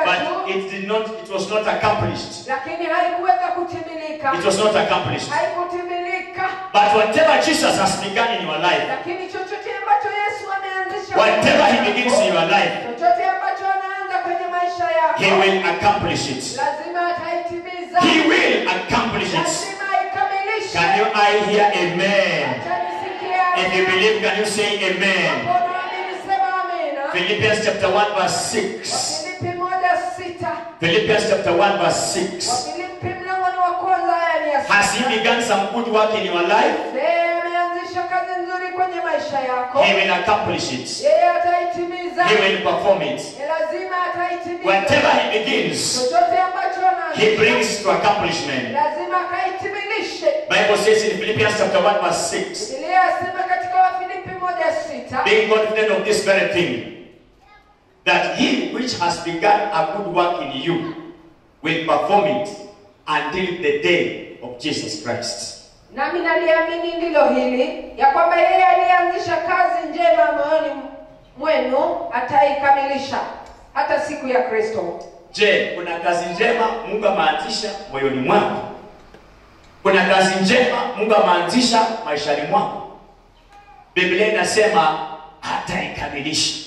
A: But it was not accomplished.
B: lakini haikuweza kutimilika.
A: It was not accomplished.
B: Haikutimilika.
A: But whatever Jesus has begun in your life,
B: Lakini chochote ambacho Yesu ameanzisha,
A: whatever he begins in your life,
B: chochote ambacho anaanza kwenye maisha yako,
A: he will accomplish it.
B: lazima ataitimiza.
A: He will accomplish it.
B: Lazima aikamilishe.
A: Can you I hear amen?
B: Atanisikia.
A: If you believe, can you say amen?
B: Hapo naamini, sema amina.
A: Philippians chapter 1 verse 6.
B: Wafilipi 1:6.
A: Philippians chapter 1 verse 6.
B: Wafilipi mlango wa kwanza aya ni ya 6.
A: Has he begun some good work in your life?
B: Yeye ameanzisha kazi nzuri kwenye maisha yako.
A: He will accomplish it.
B: Yeye ataitimiza.
A: He will perform it.
B: Lazima ataitimiza.
A: Whatever he begins,
B: Chochote ambacho anaanza,
A: he brings to accomplishment.
B: lazima akaitimilishe.
A: Bible says in Philippians chapter 1 verse 6,
B: Biblia inasema katika Wafilipi 1:6,
A: being confident of this very thing, that he which has begun a good work in you will perform it until the day of Jesus Christ.
B: nami naliamini ndilo hili, ya kwamba yeye alianzisha kazi njema moyoni mwenu ataikamilisha hata siku ya Kristo.
A: Je, kuna kazi njema Mungu ameanzisha moyoni mwako? Kuna kazi njema Mungu ameanzisha maishani mwako? Biblia inasema ataikamilisha.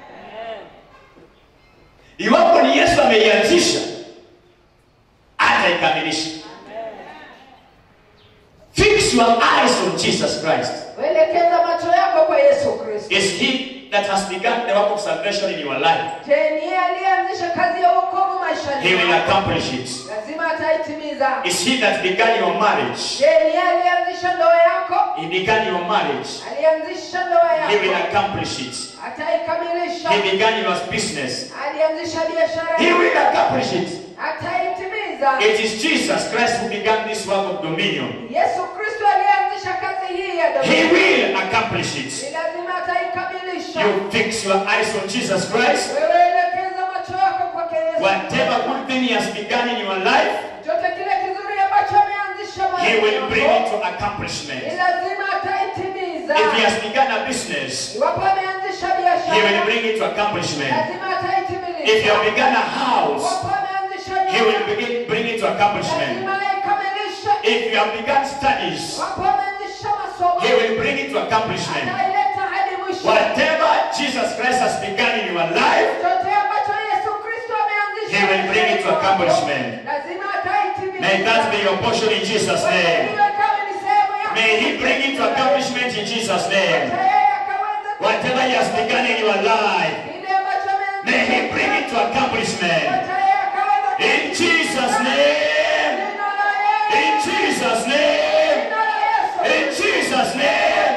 A: Iwapo ni Yesu ameianzisha, ataikamilisha. Fix your eyes on Jesus Christ.
B: Welekeza macho yako kwa Yesu Kristo.
A: Is he that has begun the work of salvation in your life?
B: Je, ni yeye aliyeanzisha kazi ya wokovu maishani
A: He will
B: mwako?
A: accomplish it.
B: Lazima ataitimiza.
A: Is he that began your marriage?
B: Je, ni yeye aliyeanzisha ndoa yako?
A: He began your marriage.
B: Alianzisha ndoa
A: He will
B: yako.
A: accomplish it.
B: Ataikamilisha.
A: He began your business.
B: Alianzisha biashara
A: He
B: yako.
A: will accomplish it.
B: Ataitimiza.
A: It is Jesus Christ who began this work of dominion.
B: Yesu Kristo alianzisha kazi hii ya
A: He
B: dominion.
A: will accomplish
B: Ni
A: it.
B: lazima ataikamilisha.
A: You fix your eyes on Jesus Christ.
B: Wewe elekeza macho yako kwake Yesu.
A: Whatever good thing he has begun in your life,
B: Chochote kile kizuri ambacho ameanzisha
A: he will
B: maishani
A: bring it
B: mwako,
A: to
B: ni
A: accomplishment.
B: lazima ataitimiza.
A: If he has begun a business,
B: Iwapo ameanzisha
A: he will
B: biashara,
A: bring it to accomplishment.
B: lazima ataitimiza.
A: If you have begun a house,
B: Iwapo ameanzisha
A: he will
B: nyumba,
A: bring it to accomplishment.
B: lazima aikamilishe.
A: If you have begun studies,
B: Iwapo ameanzisha masomo,
A: he will bring it to accomplishment.
B: ataileta hadi mwisho.
A: Whatever Jesus Christ has begun in your life,
B: Chochote ambacho Yesu Kristo ameanzisha,
A: he will bring it to accomplishment.
B: lazima ataitimiza.
A: May that be your portion in Jesus' name.
B: Iwe kama ni sehemu yako.
A: May he bring it to accomplishment in Jesus' name. Whatever he has begun in your life, may he bring it to accomplishment. In Jesus' name. In Jesus' name. In Jesus' name.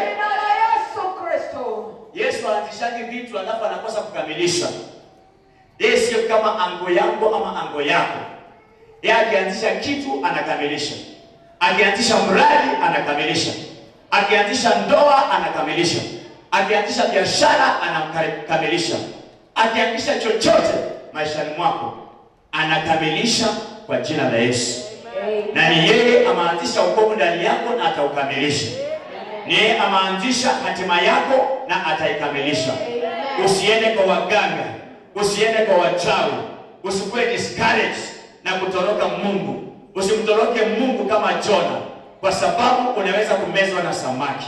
A: Yesu anatishaki vitu alafu anakosa kukamilisha. Yeye sio kama ango yangu ama ango yako. Yeye akianzisha kitu anakamilisha. Akianzisha mradi anakamilisha. Akianzisha ndoa anakamilisha. Akianzisha biashara anakamilisha. Akianzisha chochote maishani mwako anakamilisha kwa jina la Yesu. Na ni yeye ameanzisha wokovu ndani yako na ataukamilisha. Ni yeye ameanzisha hatima yako na ataikamilisha. Usiende kwa waganga, usiende kwa wachawi, usikuwe discouraged na kutoroka Mungu. Usimtoroke Mungu kama Jona, kwa sababu unaweza kumezwa na samaki.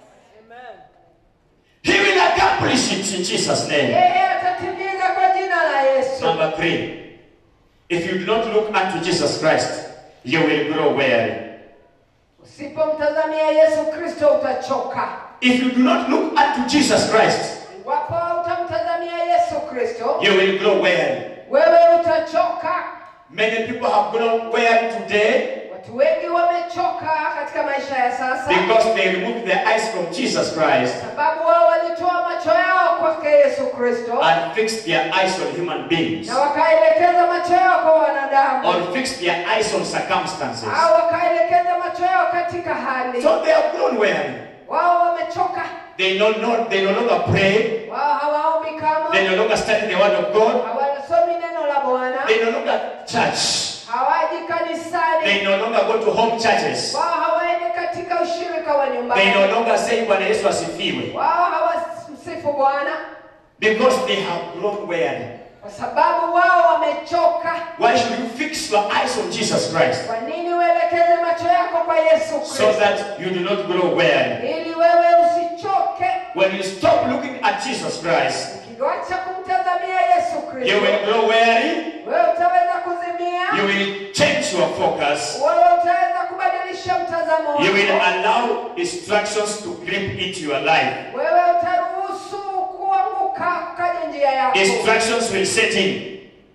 A: He will accomplish it in Jesus' name.
B: Yeye atatimiza kwa jina la Yesu.
A: Number 3. If you do not look unto Jesus Christ, you will grow weary.
B: Usipomtazamia Yesu Kristo utachoka.
A: If you do not look unto Jesus Christ,
B: Iwapo utamtazamia Yesu Kristo,
A: you will grow weary.
B: wewe utachoka.
A: Many people have grown weary today
B: Watu wengi wamechoka katika maisha ya sasa
A: because they removed their eyes from Jesus Christ
B: sababu wao walitoa macho yao kwake Yesu Kristo
A: and fixed their eyes on human beings,
B: na wakaelekeza macho yao kwa wanadamu
A: or fixed their eyes on circumstances.
B: au wakaelekeza macho yao katika hali.
A: So they have grown weary.
B: Wao wamechoka.
A: They no longer pray.
B: Wao hawaombi
A: They
B: kamwe,
A: no longer study the word of God.
B: hawasomi neno la Bwana,
A: They no longer church.
B: hawaji kanisani,
A: They no longer go to home churches.
B: wao hawaendi katika ushirika wa
A: They no
B: nyumbani,
A: longer say Bwana Yesu asifiwe.
B: wao hawamsifu Bwana
A: Because they have grown weary.
B: Kwa sababu wao wamechoka.
A: Why should you fix your eyes on Jesus Christ?
B: Kwa nini uelekeze macho yako kwa Yesu Kristo?
A: So that you do not grow weary.
B: Ili wewe usichoke.
A: When you stop looking at Jesus Christ,
B: Ukiacha kumtazamia Yesu Kristo,
A: you will grow weary.
B: wewe utaweza kuzimia.
A: You will change your focus.
B: Wewe utaweza kubadilisha mtazamo wako.
A: You will allow distractions to creep into your life.
B: Wewe utaruhusu kuanguka katika njia yako.
A: Distractions will set in.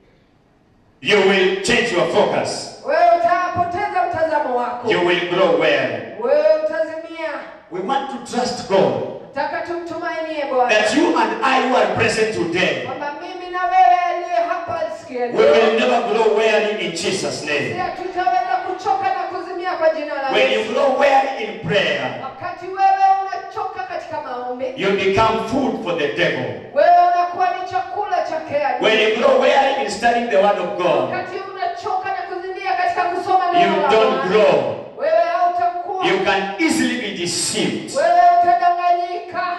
A: You will change your focus.
B: Wewe utapoteza mtazamo wako.
A: You will grow weary.
B: Wewe utazimia.
A: We want to trust God
B: Nataka tumtumainie Bwana.
A: that you and I who are present today,
B: Kwamba mimi na wewe aliye hapa sikia
A: we
B: leo.
A: will never grow weary in Jesus' name.
B: Tutaweza kuchoka na kuzimia kwa jina la
A: When you
B: Yesu.
A: grow weary in prayer,
B: Wakati wewe unachoka katika maombi,
A: you become food for the devil.
B: wewe unakuwa ni chakula chake adui.
A: When you grow weary in studying the word of God,
B: Wakati unachoka na kuzimia katika kusoma
A: you
B: neno la
A: don't
B: Bwana,
A: grow.
B: wewe hautakuwa.
A: You can easily be deceived.
B: Wewe utadanganyika.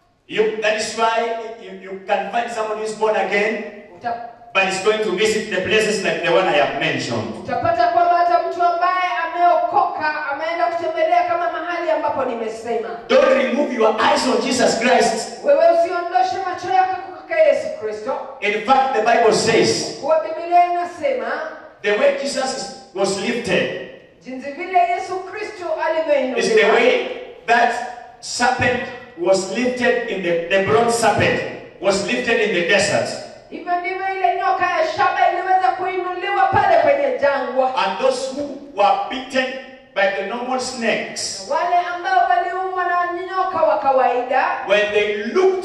A: That is why you can find someone who is born again, but is going to visit the places like the one I have mentioned.
B: Utapata kwamba hata mtu ambaye ameokoka ameenda kutembelea kama mahali ambapo nimesema.
A: Don't remove your eyes on Jesus Christ.
B: Wewe usiondoshe macho yako kwa Yesu Kristo.
A: In fact, the Bible says,
B: Kwa Biblia inasema
A: the way Jesus was lifted
B: jinsi vile Yesu Kristo alivyoinuliwa.
A: is the way that serpent was lifted in the bronze serpent was lifted in the desert.
B: Hivyo ndivyo ile nyoka ya shaba iliweza kuinuliwa pale kwenye jangwa.
A: And those who were beaten by the normal snakes,
B: Wale ambao waliumwa na nyoka wa kawaida,
A: when they looked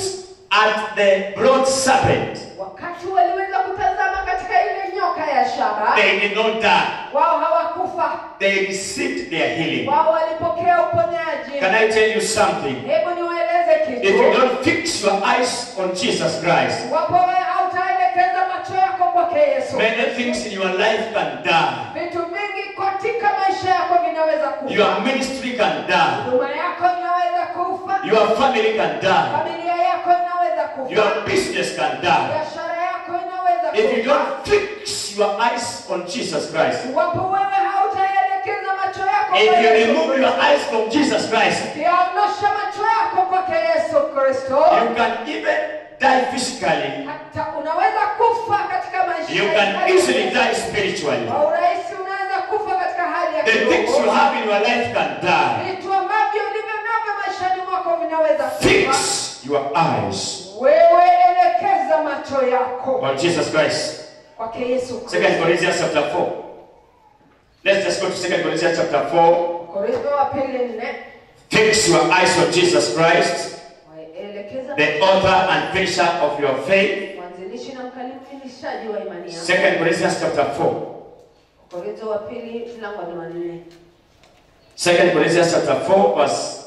A: at the bronze serpent,
B: wakati waliweza kutazama katika ile nyoka ya shaba,
A: they did not die.
B: wao hawakufa.
A: They received their healing.
B: Wao walipokea uponyaji.
A: Can I tell you something?
B: Hebu niwaeleze
A: If you
B: kitu.
A: don't fix your eyes on Jesus Christ,
B: Wapo wewe hautaelekeza macho yako kwake Yesu.
A: many things in your life can die.
B: Vitu vingi katika maisha yako vinaweza kufa.
A: Your ministry can die.
B: Huduma yako inaweza kufa.
A: Your family can die.
B: Familia yako inaweza kufa.
A: Your business can die.
B: Biashara yako inaweza
A: If you
B: kufa.
A: don't fix your eyes on Jesus Christ,
B: Wapo wewe hautaelekeza macho yako
A: if
B: kwa
A: you
B: Yesu
A: remove your
B: Kristo.
A: eyes from Jesus Christ,
B: Ukiondosha macho yako kwake Yesu Kristo,
A: you can even die physically.
B: hata unaweza kufa katika maisha
A: You can easily die spiritually.
B: Kwa urahisi unaweza kufa katika hali ya
A: The things you
B: kiroho.
A: have in your life can die.
B: Vitu ambavyo ulivyo navyo maishani mwako vinaweza
A: Fix
B: kufa.
A: your eyes
B: Wewe elekeza macho yako
A: on Jesus Christ.
B: kwake Yesu Kristo.
A: 2 Corinthians chapter 4. Let's just go to 2 Corinthians chapter 4.
B: Korintho wa pili 4.
A: Fix your eyes on Jesus Christ,
B: Waelekeza
A: the author and finisher of your faith.
B: mwanzilishi na mkamilishaji wa imani yako.
A: 2 Corinthians chapter 4.
B: Korintho wa pili mlango wa 4.
A: 2 Corinthians chapter 4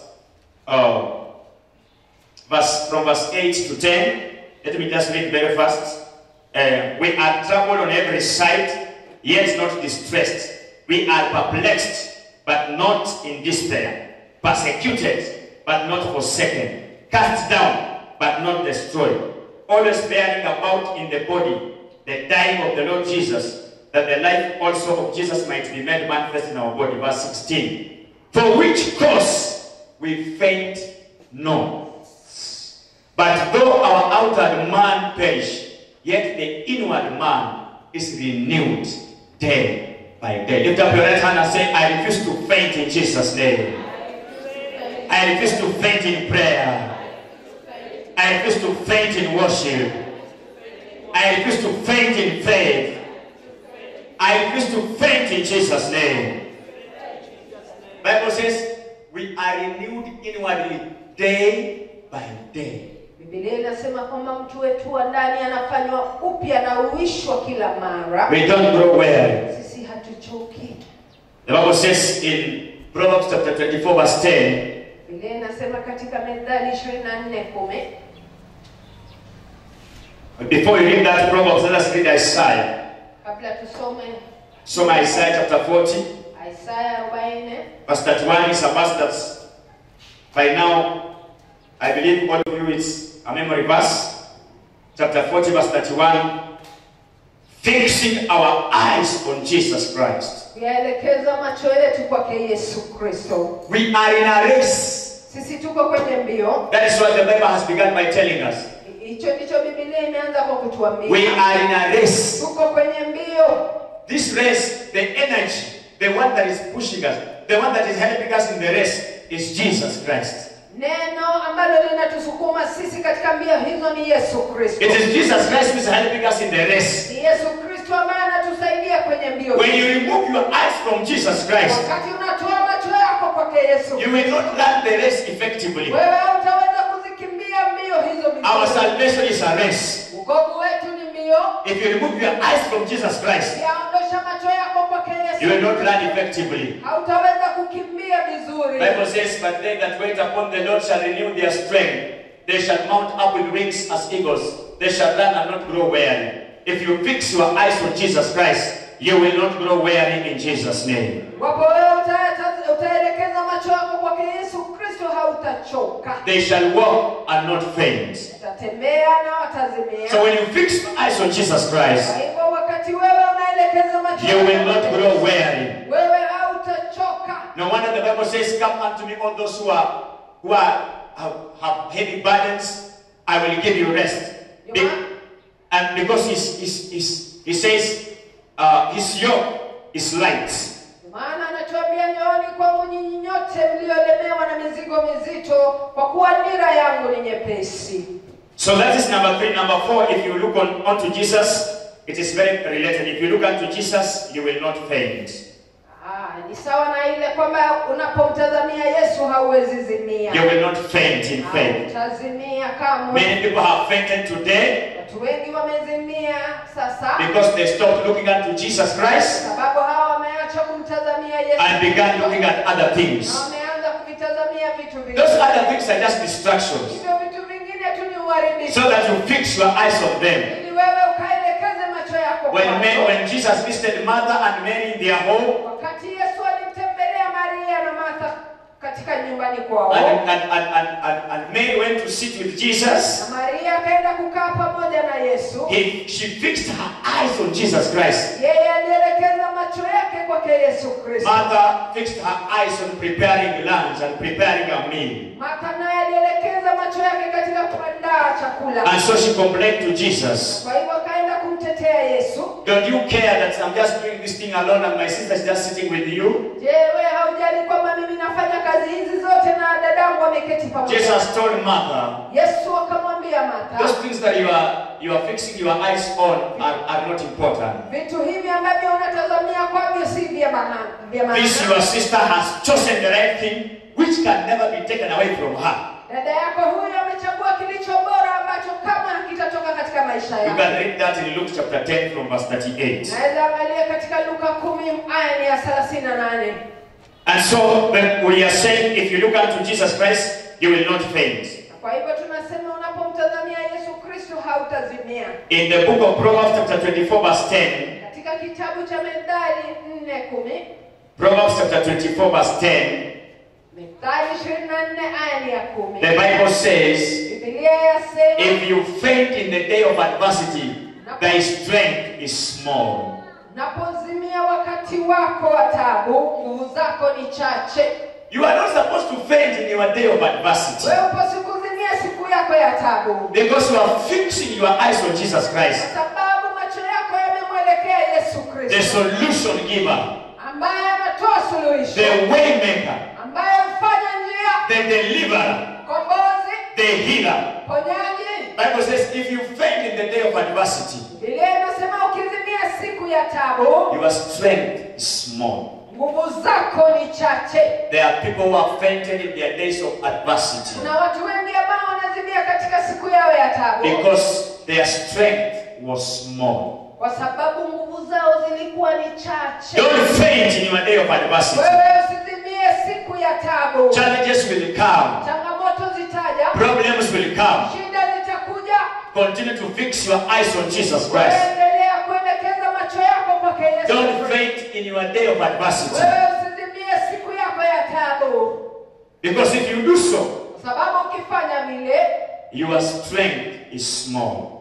A: from verse 8 to 10. Let me just read very fast. We are troubled on every side, yet not distressed. We are perplexed, but not in despair. Persecuted, but not forsaken. Cast down, but not destroyed. Always bearing about in the body the dying of the Lord Jesus, that the life also of Jesus might be made manifest in our body. Verse 16. For which cause we faint not. But though our outward man perish, yet the inward man is renewed day by day. Lift up your right hand and say, I refuse to faint in Jesus' name. I refuse to faint in prayer. I refuse to faint in worship. I refuse to faint in faith. I refuse to faint in Jesus' name. Bible says we are renewed inwardly day by day.
B: Biblia inasema kwamba mtu wetu wa ndani anafanywa upya na uishwa kila mara.
A: We don't grow well.
B: Sisi hatuchoki.
A: The Bible says in Proverbs chapter 24 verse 10.
B: Biblia inasema katika Methali 24:10.
A: Before you read that Proverbs, let us read Isaiah.
B: Kabla tusome
A: So Isaiah chapter 40
B: Isaya 40
A: verse 31 is a verse that's by now I believe all of you it's a memory verse. Chapter 40 verse 31. fixing our eyes on Jesus Christ.
B: Yaelekeza macho yetu kwake Yesu Kristo.
A: We are in a race.
B: Sisi tuko kwenye mbio.
A: That is what the Bible has begun by telling us.
B: Hicho ndicho Biblia imeanza kwa kutuambia.
A: We are in a race.
B: Tuko kwenye mbio.
A: This race, the energy, the one that is pushing us, the one that is helping us in the race is Jesus Christ.
B: Neno ambalo linatusukuma sisi katika mbio hizo ni Yesu Kristo.
A: It is Jesus Christ who is helping us in the race.
B: Ni Yesu Kristo ambaye anatusaidia kwenye mbio.
A: When you remove your eyes from Jesus Christ,
B: wakati unatoa macho yako kwake Yesu,
A: you will not run the race effectively.
B: wewe hautaweza kuzikimbia mbio hizo vizuri.
A: Our salvation is a race.
B: Wokovu wetu ni mbio.
A: If you remove your eyes from Jesus Christ,
B: yaondosha macho yako kwake Yesu,
A: you will not run effectively.
B: hautaweza kukimbia vizuri.
A: Bible says, but they that wait upon the Lord shall renew their strength. They shall mount up with wings as eagles. They shall run and not grow weary. If you fix your eyes on Jesus Christ, you will not grow weary in Jesus' name.
B: Wapo wewe utaelekeza macho yako kwake Yesu Kristo, hautachoka.
A: They shall walk and not faint.
B: Utatembea na watazimia.
A: So when you fix your eyes on Jesus Christ,
B: Kwa hivyo wakati wewe unaelekeza macho
A: you will
B: yako
A: not
B: kwake
A: grow
B: Yesu,
A: weary.
B: wewe hautachoka.
A: No wonder the Bible says, come unto me all those who have heavy burdens, I will give you rest. And because he says, his yoke is light.
B: Maana anatuambia nyooni kwangu nyinyi nyote mliolemewa na mizigo mizito, kwa kuwa nira yangu ni nyepesi.
A: So that is number 3. Number 4, if you look onto Jesus, it is very related. If you look unto Jesus, you will not faint.
B: Ni sawa na ile kwamba unapomtazamia Yesu hauwezi zimia.
A: You will not faint in faith.
B: Utazimia kamwe.
A: Many people have fainted today
B: Watu wengi wamezimia sasa
A: because they stopped looking unto Jesus Christ
B: sababu hawa wameacha kumtazamia Yesu
A: and began looking at other
B: na
A: things.
B: wameanza kuvitazamia vitu vingine.
A: Those other things are just distractions,
B: Hivyo vitu vingine tu ni uharibifu.
A: so that you fix your eyes on them.
B: Ili wewe ukaelekeze macho yako kwao.
A: When Jesus visited Martha and Mary in their home,
B: Wakati Yesu alimtembelea Maria na Martha katika nyumbani kwao,
A: and Mary went to sit with Jesus,
B: na Maria akaenda kukaa pamoja na Yesu,
A: she fixed her eyes on Jesus Christ.
B: yeye alielekeza macho yake kwake Yesu Kristo.
A: Martha fixed her eyes on preparing lunch and preparing a meal.
B: Martha naye alielekeza macho yake katika kuandaa chakula.
A: And so she complained to Jesus.
B: Kwa hivyo akaenda kumtetea Yesu.
A: Don't you care that I'm just doing this thing alone and my sister is just sitting with you?
B: Je, wewe haujali kwamba mimi nafanya kazi hizi zote na dadangu ameketi pamoja?
A: Jesus told Martha,
B: Yesu akamwambia Martha,
A: those things that you are fixing your eyes on are not important.
B: vitu hivi ambavyo unatazamia kwavyo si vya maana.
A: This your sister has chosen the right thing which can never be taken away from her.
B: Dada yako huyu amechagua kilicho bora ambacho kama hakitatoka katika maisha
A: You
B: yake.
A: can read that in Luke chapter 10 from verse 38.
B: Naweza angalia katika Luka 10 aya ya 38.
A: And so when we are saying, if you look unto Jesus Christ, you will not faint.
B: Kwa hivyo tunasema unapomtazamia Yesu Kristo hautazimia.
A: In the book of Proverbs chapter 24 verse 10,
B: Katika kitabu cha Methali 4:10,
A: Proverbs chapter 24 verse 10,
B: Methali 24 aya ya 10.
A: the Bible says,
B: Biblia yasema,
A: if you faint in the day of adversity, thy strength is small.
B: unapozimia wakati wako wa taabu, nguvu zako ni chache.
A: You are not supposed to faint in your day of adversity,
B: Wewe upaswi kuzimia siku yako ya taabu,
A: because you are fixing your eyes on Jesus Christ,
B: kwa sababu macho yako yamemwelekea Yesu
A: the
B: Kristo,
A: solution giver,
B: ambaye anatoa suluhisho,
A: the way maker,
B: ambaye mfanya njia,
A: the deliverer,
B: kombozi,
A: the healer.
B: ponyaji.
A: Bible says, if you faint in the day of adversity,
B: Biblia inasema ukizimia siku ya taabu,
A: your strength is small.
B: nguvu zako ni chache.
A: There are people who have fainted in their days of adversity
B: Kuna watu wengi ambao wanazimia katika siku yao ya taabu
A: because their strength was small.
B: kwa sababu nguvu zao zilikuwa ni chache.
A: Don't faint in your day of adversity.
B: Wewe usizimie siku ya taabu.
A: Challenges will come.
B: Changamoto zitaja,
A: Problems will come.
B: shida zitakuja.
A: Continue to fix your eyes on Jesus Christ.
B: Endelea kuelekeza macho yako kwake Yesu.
A: Don't faint in your day of adversity.
B: Wewe usizimie siku yako ya taabu,
A: Because if you do so,
B: kwa sababu ukifanya vile,
A: your strength is small.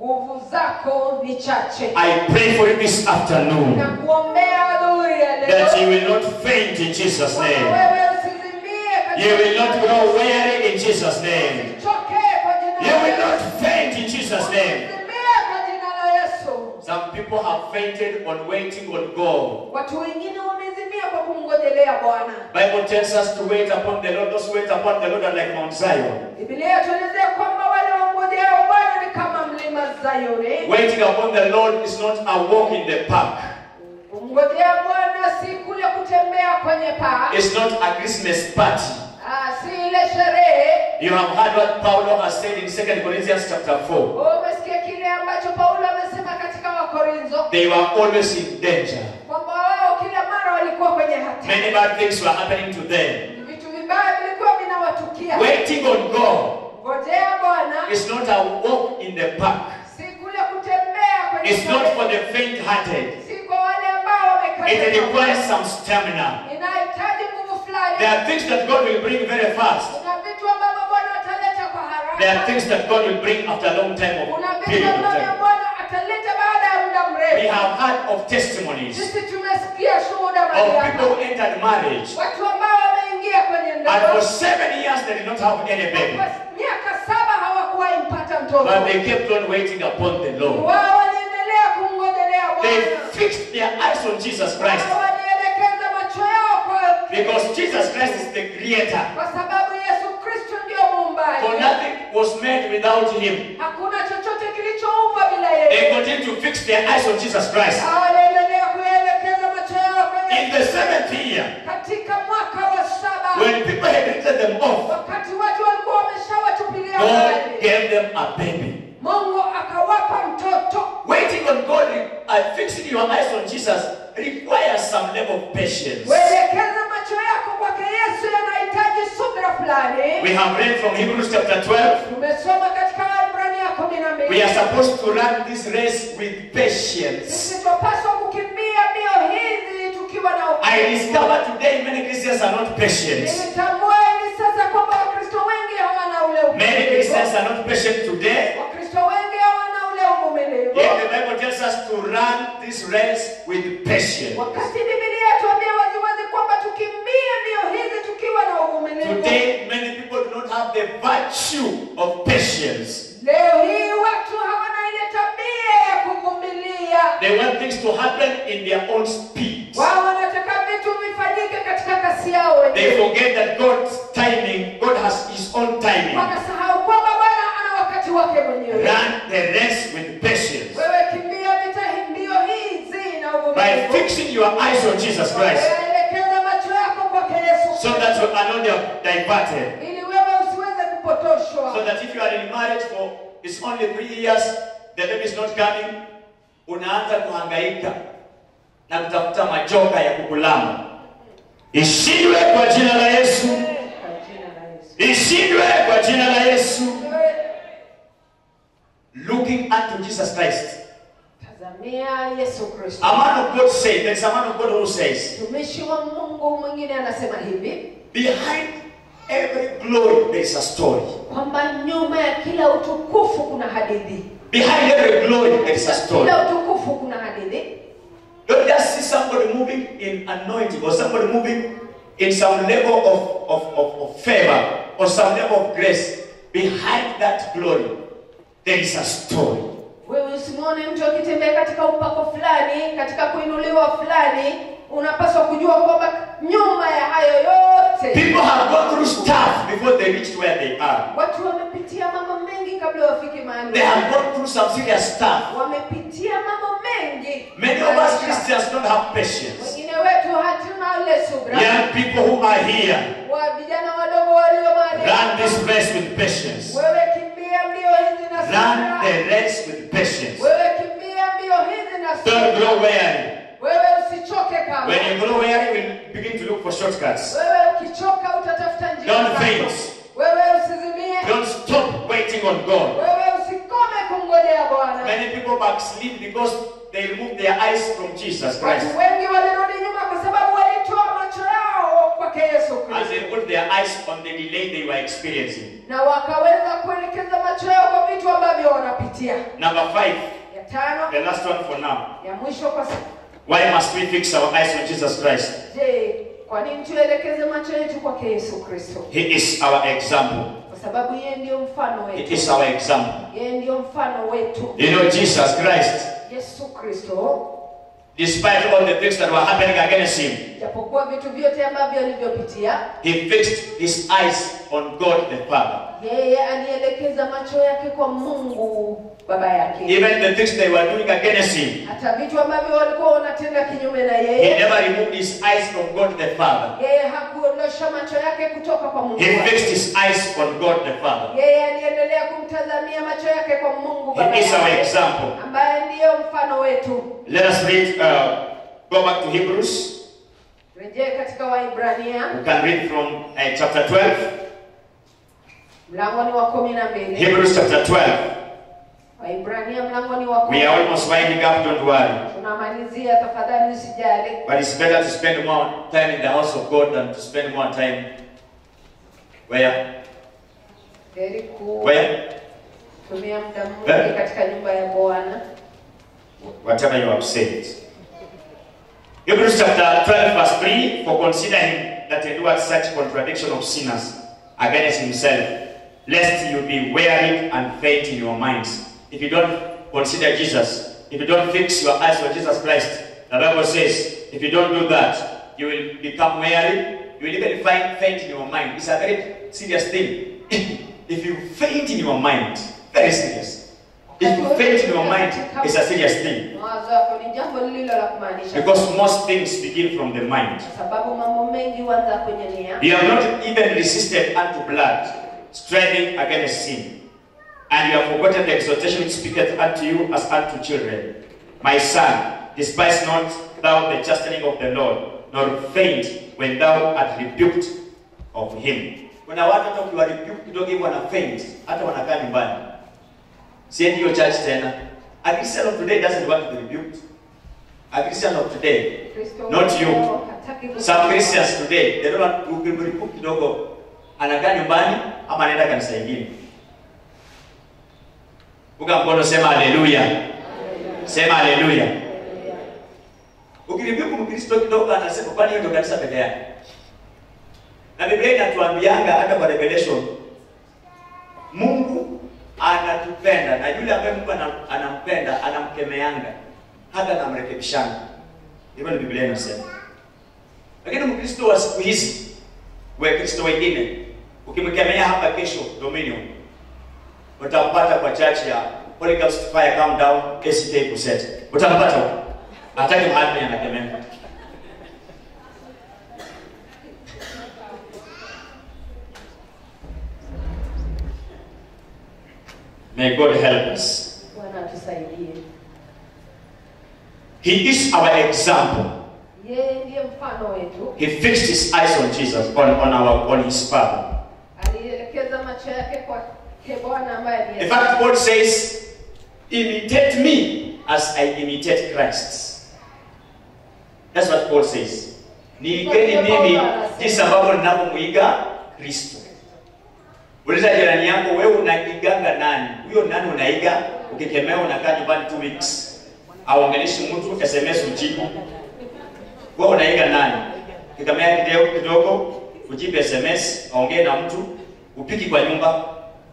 B: nguvu zako ni chache.
A: I pray for you this afternoon
B: Nakuombea adhuhuri ya leo
A: that you will not faint in Jesus'
B: kwamba
A: name.
B: wewe usizimie katika
A: You will not grow weary in Jesus' name.
B: Usichoke kwa jina
A: You
B: la
A: will not
B: Yesu.
A: faint in Jesus' name.
B: Usizimie kwa jina la Yesu.
A: Some people have fainted on waiting on God.
B: Watu wengine wamezimia kwa kumngojelea Bwana.
A: Bible tells us to wait upon the Lord. Those who wait upon the Lord are like Mount Zion.
B: Biblia tuelezea kwamba wale wamngojeao Bwana ni kama mlima Zayuni.
A: Waiting upon the Lord is not a walk in the park.
B: Kumngojea Bwana si kule kutembea kwenye paa.
A: It's not a Christmas party.
B: Si ile sherehe.
A: You have heard what Paulo has said in 2 Corinthians chapter 4.
B: Umesikia kile ambacho Paulo amesema katika Wakorintho.
A: They were always in danger.
B: Kwamba wao kila mara walikuwa kwenye hatari.
A: Many bad things were happening to them.
B: Vitu vibaya vilikuwa vinawatukia.
A: Waiting on God
B: Ngojea Bwana
A: is not a walk in the park.
B: si kule kutembea kwenye
A: It's not
B: sherehe.
A: for the faint-hearted.
B: Si kwa wale ambao
A: It
B: wamekata.
A: requires some stamina.
B: Inahitaji nguvu fulani.
A: There are things that God will bring very fast.
B: Kuna vitu ambavyo Bwana ataleta kwa haraka.
A: There are things that God will bring after a long time
B: Kuna
A: of
B: vitu
A: period of
B: ambavyo
A: time.
B: Bwana ataleta baada ya muda
A: We
B: mrefu.
A: have heard of testimonies
B: Sisi tumesikia shuhuda
A: of
B: mahali
A: people who
B: hapa.
A: entered marriage
B: Watu ambao wameingia kwenye
A: and for
B: ndoa.
A: 7 years they did not have any baby.
B: Kwa miaka 7 hawakuwahi mpata mtoto.
A: But they kept on waiting upon the Lord.
B: Wao waliendelea kumngojelea
A: They
B: Bwana.
A: fixed their eyes on Jesus Christ
B: Wao walielekeza macho yao kwa
A: because Jesus Christ is the creator.
B: kwa sababu Yesu Kristo ndio muumbaji.
A: For nothing was made without him.
B: Hakuna chochote kilichoumbwa bila
A: They
B: yeye.
A: continued to fix their eyes on Jesus Christ.
B: Hao waliendelea kuelekeza macho yao kwenye
A: In the 7th year,
B: katika mwaka wa 7
A: when people had written them off,
B: wakati watu walikuwa wameshawatupilia
A: God
B: mbali.
A: gave them a baby.
B: Mungu akawapa mtoto.
A: Waiting on God and fixing your eyes on Jesus requires some level of patience.
B: Kuelekeza macho yako kwake Yesu yanahitaji subira fulani.
A: We have read from Hebrews chapter 12.
B: Tumesoma katika Waebrania
A: We
B: 12.
A: are supposed to run this race with patience.
B: Sisi tunapaswa kukimbia mbio hizi tukiwa na
A: I discovered today many Christians are not patient.
B: Nilitambua hivi sasa kwamba Wakristo wengi hawana ule
A: Many Christians
B: uvumilivu.
A: are not patient today.
B: Wakristo wengi hawana ule uvumilivu.
A: Yet the Bible tells us to run this race with patience.
B: Wakati Biblia tuambia waziwazi kwamba tukimbie mbio hizi tukiwa na uvumilivu.
A: Today, many people do not have the virtue of patience.
B: Leo hii watu hawana ile tabia ya kuvumilia.
A: They want things to happen in their own speed.
B: Wao wanataka vitu vifanyike katika kasi yao
A: They
B: wenyewe.
A: forget that God's timing, God has His own timing.
B: Wanasahau kwamba Bwana ana wakati wake mwenyewe.
A: Run the race with patience.
B: Wewe kimbia vita hii mbio hizi na
A: By
B: uvumilivu.
A: fixing your eyes on Jesus Christ,
B: Elekeza macho yako kwake Yesu.
A: so that you are not diverted.
B: Ili wewe usiweze kupotoshwa.
A: So that if you are in marriage for it's only 3 years, the baby is not coming, unaanza kuhangaika na kutafuta majoka ya kukulama. Ishindwe kwa jina la Yesu.
B: Kwa jina la Yesu.
A: Ishindwe kwa jina la Yesu. Looking unto Jesus Christ.
B: Tazamia Yesu Kristo.
A: A man of God said, there's a man of God who says,
B: Mtumishi wa Mungu mwingine anasema hivi
A: behind every glory there is a story.
B: kwamba nyuma ya kila utukufu kuna hadithi.
A: Behind every glory there is a story.
B: Kila utukufu kuna hadithi.
A: Don't just see somebody moving in anointing or somebody moving in some level of favor or some level of grace. Behind that glory there is a story.
B: Wewe usimwone mtu akitembea katika upako fulani, katika kuinuliwa fulani, unapaswa kujua kwamba nyuma ya hayo yote
A: People have gone through stuff before they reached where they are.
B: watu wamepitia mambo mengi kabla wafike mahali.
A: They have gone through some serious stuff.
B: Wamepitia mambo mengi.
A: Many of us Christians don't have patience.
B: Wengine wetu hatuna ile subira.
A: Young people who are here,
B: Wa vijana wadogo walio mahali.
A: run this race with patience.
B: Wewe kimbia mbio hizi na
A: Run
B: subira.
A: the race with patience.
B: Wewe kimbia mbio hizi na
A: Don't
B: subira.
A: grow weary.
B: Wewe usichoke kama.
A: When you grow weary, you will begin to look for shortcuts.
B: Wewe ukichoka utatafuta njia.
A: Don't
B: zako.
A: faint.
B: Wewe usizimie.
A: Don't stop waiting on God.
B: Wewe usikome kumngojea Bwana.
A: Many people backslid because they removed their eyes from Jesus Christ.
B: Watu wengi walirudi nyuma kwa sababu walitoa macho yao kwake Yesu
A: As
B: Kristo.
A: they put their eyes on the delay they were experiencing.
B: Na wakaweza kuelekeza macho yao kwa vitu ambavyo wanapitia.
A: Number 5.
B: Ya tano.
A: The last one for now.
B: Ya mwisho kwa sasa.
A: Why must we fix our eyes on Jesus Christ?
B: Je, kwa nini tuelekeze macho yetu kwake Yesu Kristo?
A: He is our example.
B: Kwa sababu yeye ndio mfano wetu.
A: He is our example.
B: Yeye ndio mfano wetu.
A: You know Jesus Christ,
B: Yesu Kristo,
A: despite all the things that were happening against him,
B: japokuwa vitu vyote ambavyo alivyopitia,
A: he fixed his eyes on God the Father.
B: yeye alielekeza macho yake kwa Mungu Baba yake.
A: Even the things they were doing against him,
B: Hata vitu ambavyo walikuwa wanatenda kinyume na
A: he
B: yeye,
A: never removed his eyes from God the Father.
B: yeye hakuondosha macho yake kutoka kwa Mungu.
A: He fixed his eyes on God the Father.
B: Yeye aliendelea kumtazamia macho yake kwa Mungu Baba
A: He is our
B: yake,
A: example.
B: ambaye ndiyo mfano wetu.
A: Let us read, go back to Hebrews.
B: Rejea katika Waibrania,
A: We can read from chapter 12.
B: mlango ni wa 12.
A: Hebrews chapter 12.
B: Waibrania mlango ni wa
A: We
B: 10.
A: are almost winding up, don't worry.
B: Tunamalizia, tafadhali usijali.
A: But it's better to spend more time in the house of God than to spend more time where?
B: Heri
A: Where?
B: kutumia muda mwingi katika nyumba ya Bwana.
A: Whatever you have said. Hebrews chapter 12 verse 3, for consider him that endured such contradiction of sinners against himself, lest you be wearied and faint in your minds. If you don't consider Jesus, if you don't fix your eyes on Jesus Christ, the Bible says, if you don't do that, you will become weary, you will even faint in your mind. It's a very serious thing. If you faint in your mind, very serious. If you faint in your mind, it's a serious thing.
B: Mawazo yako ni jambo lililo la kumaanisha.
A: Because most things begin from the mind.
B: Sababu mambo mengi huanza kwenye nia.
A: You have not even resisted unto blood, striving against sin. And you have forgotten the exhortation which speaketh unto you as unto children. My son, despise not thou the chastening of the Lord, nor faint when thou art rebuked of him. Kuna watu hata ukiwa rebuked kidogo hivyo wana faint, hata wanakaa nyumbani. Siendi hiyo church tena. A Christian of today doesn't want to be rebuked. A Christian of today, not you. Some Christians today, they don't want to be rebuked kidogo. Anakaa nyumbani ama anaenda kanisa ingine. Uka mkono, sema haleluya. Sema haleluya. Ukiribuku Mkristo kidogo anasema kwani hiyo ndio kanisa pekee yake. Na Biblia inatuambianga hata kwa Revelation, Mungu anatupenda na yule ambaye Mungu anampenda anamkemeanga hata anamrekebishana. Hivyo ni Biblia inasema. Lakini Mkristo wa siku hizi, Wakristo wengine, ukimkemea hapa kesho Dominion, utampata kwa church ya Holy Ghost Fire Come Down SK Kuset. Utampata huko. Hataki mahali anakemea. May God help us.
B: Bwana atusaidie.
A: He is our example.
B: Yeye ndiye mfano wetu.
A: He fixed his eyes on Jesus, on his Father.
B: Alielekeza macho yake kwa Bwana ambaye ndiye.
A: In fact, God says, imitate me as I imitate Christ. That's what God says. Niigeni mimi jinsi ambavyo ninavyomuiga Kristo. Uliza jirani yako, wewe unaiganga nani? Huyo nani unaiga? Ukikemea unakaa nyumbani 2 weeks. Aongeleshi mtu SMS ujibu. Wewe unaiga nani? Ukikemea kidogo ujibu SMS, aongee na mtu, upiki kwa nyumba.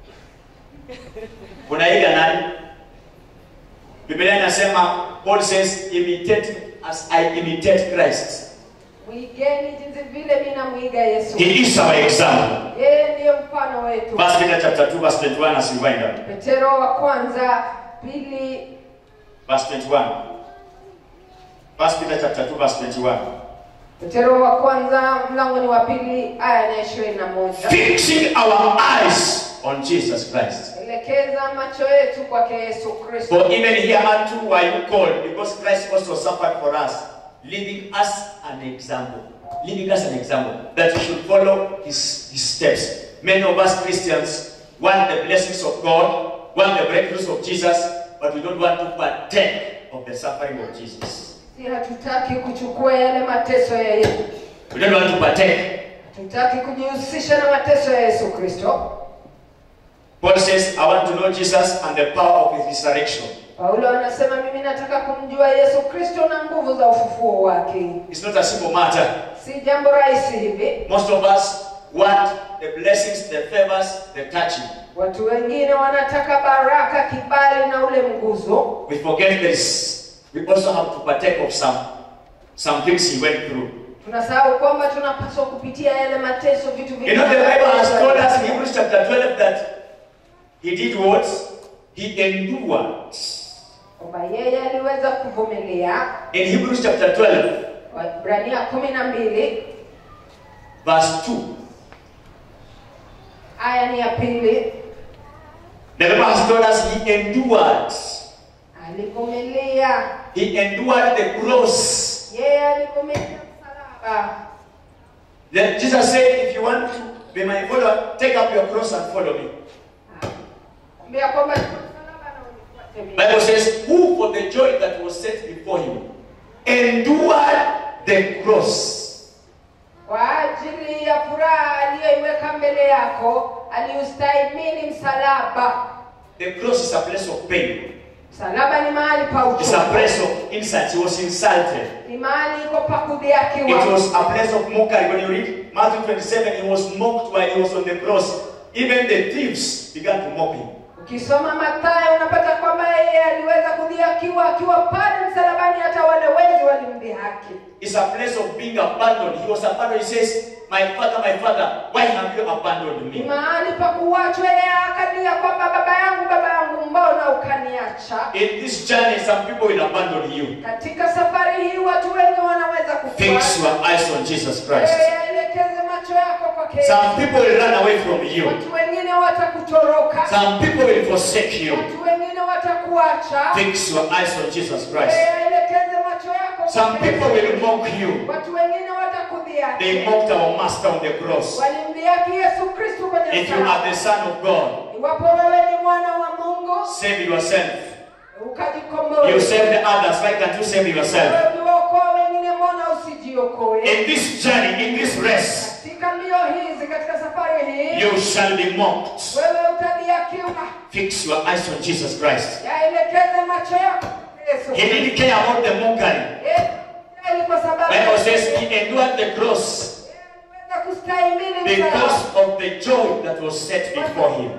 A: Unaiga nani? Biblia inasema, Paul says, imitate as I imitate Christ.
B: Muigeni jinsi vile mimi namuiga Yesu.
A: He is our example.
B: Yeye ndiye mfano wetu.
A: First Peter chapter 2 verse 21 as we wind up.
B: Petero wa kwanza, pili
A: Verse 21. First Peter chapter 2 verse 21.
B: Petero wa kwanza mlango ni wa pili aya ya 21.
A: Fixing our eyes on Jesus Christ.
B: Elekeza macho yetu kwake Yesu Kristo.
A: For even hereunto were you called, because Christ also suffered for us, leaving us an example. Leaving us an example that we should follow his steps. Many of us Christians want the blessings of God, want the breakthroughs of Jesus, but we don't want to partake of the suffering of Jesus.
B: Si hatutaki kuchukua yale mateso ya Yesu.
A: We don't want to partake.
B: Hatutaki kujihusisha na mateso ya Yesu Kristo.
A: Paul says, I want to know Jesus and the power of his resurrection.
B: Paulo anasema mimi nataka kumjua Yesu Kristo na nguvu za ufufuo wake.
A: It's not a simple matter.
B: Si jambo rahisi hivi.
A: Most of us want the blessings, the favors, the touching.
B: Watu wengine wanataka baraka, kibali na ule mguzo.
A: We forget this. We also have to partake of some things he went through.
B: Tunasahau kwamba tunapaswa kupitia yale mateso, vitu vingi.
A: You know, the Bible has told us in Hebrews chapter 12 that he did what? He endured.
B: Kwamba yeye aliweza kuvumilia.
A: In Hebrews chapter 12,
B: Waebrania 12
A: verse 2.
B: Aya ni ya pili.
A: The Bible has told us he endured.
B: Alivumilia.
A: He endured the cross.
B: Yeye alivumilia msalaba.
A: Then Jesus said, if you want to be my follower, take up your cross and follow me. Bible says, who for the joy that was set before him endured the cross.
B: Kwa ajili ya furaha aliyoiweka mbele yako, aliustahimili msalaba.
A: The cross is a place of pain.
B: Msalaba ni mahali pa uchungu.
A: It's a place of insult. He was insulted.
B: Ni mahali iko pa kudhihakiwa.
A: It was a place of mockery. When you read Matthew 27, he was mocked while he was on the cross. Even the thieves began to mock him.
B: Ukisoma Mathayo unapata kwamba yeye aliweza kudhihakiwa akiwa pale msalabani, hata wale wengi walimdhihaki.
A: It's a place of being abandoned. He was abandoned. He says, my father, why have you abandoned me?
B: Ni mahali pa kuachwa, yeye akalia kwamba baba yangu, mbona ukaniacha?
A: In this journey, some people will abandon you.
B: Katika safari hii watu wengi wanaweza kufuata.
A: Fix your eyes on Jesus Christ.
B: Elekeze macho yako kwa Kristo.
A: Some people will run away from you.
B: Watu wengine watakutoroka.
A: Some people will forsake you.
B: Watu wengine watakuacha.
A: Fix your eyes on Jesus Christ.
B: Elekeze macho yako kwa
A: Some people will mock you.
B: Watu wengine watakudhiaki.
A: They mocked our master on the cross.
B: Walimdhiaki Yesu Kristo kwenye msalaba.
A: If you are the son of God,
B: Iwapo wewe ni mwana wa Mungu,
A: save yourself.
B: ukajikomboe.
A: You save the others. Why can't you save yourself?
B: Uokoe wengine, mbona usijiokoe?
A: In this journey, in this race,
B: Katika mbio hizi, katika safari hii,
A: you shall be mocked.
B: wewe utadhihakiwa.
A: Fix your eyes on Jesus Christ.
B: Yaelekeze macho yako kwa Yesu.
A: He didn't care about the mockery.
B: Kwa sababu
A: Bible says he endured the cross
B: aliweza kustahimili
A: because of the joy that was set before him.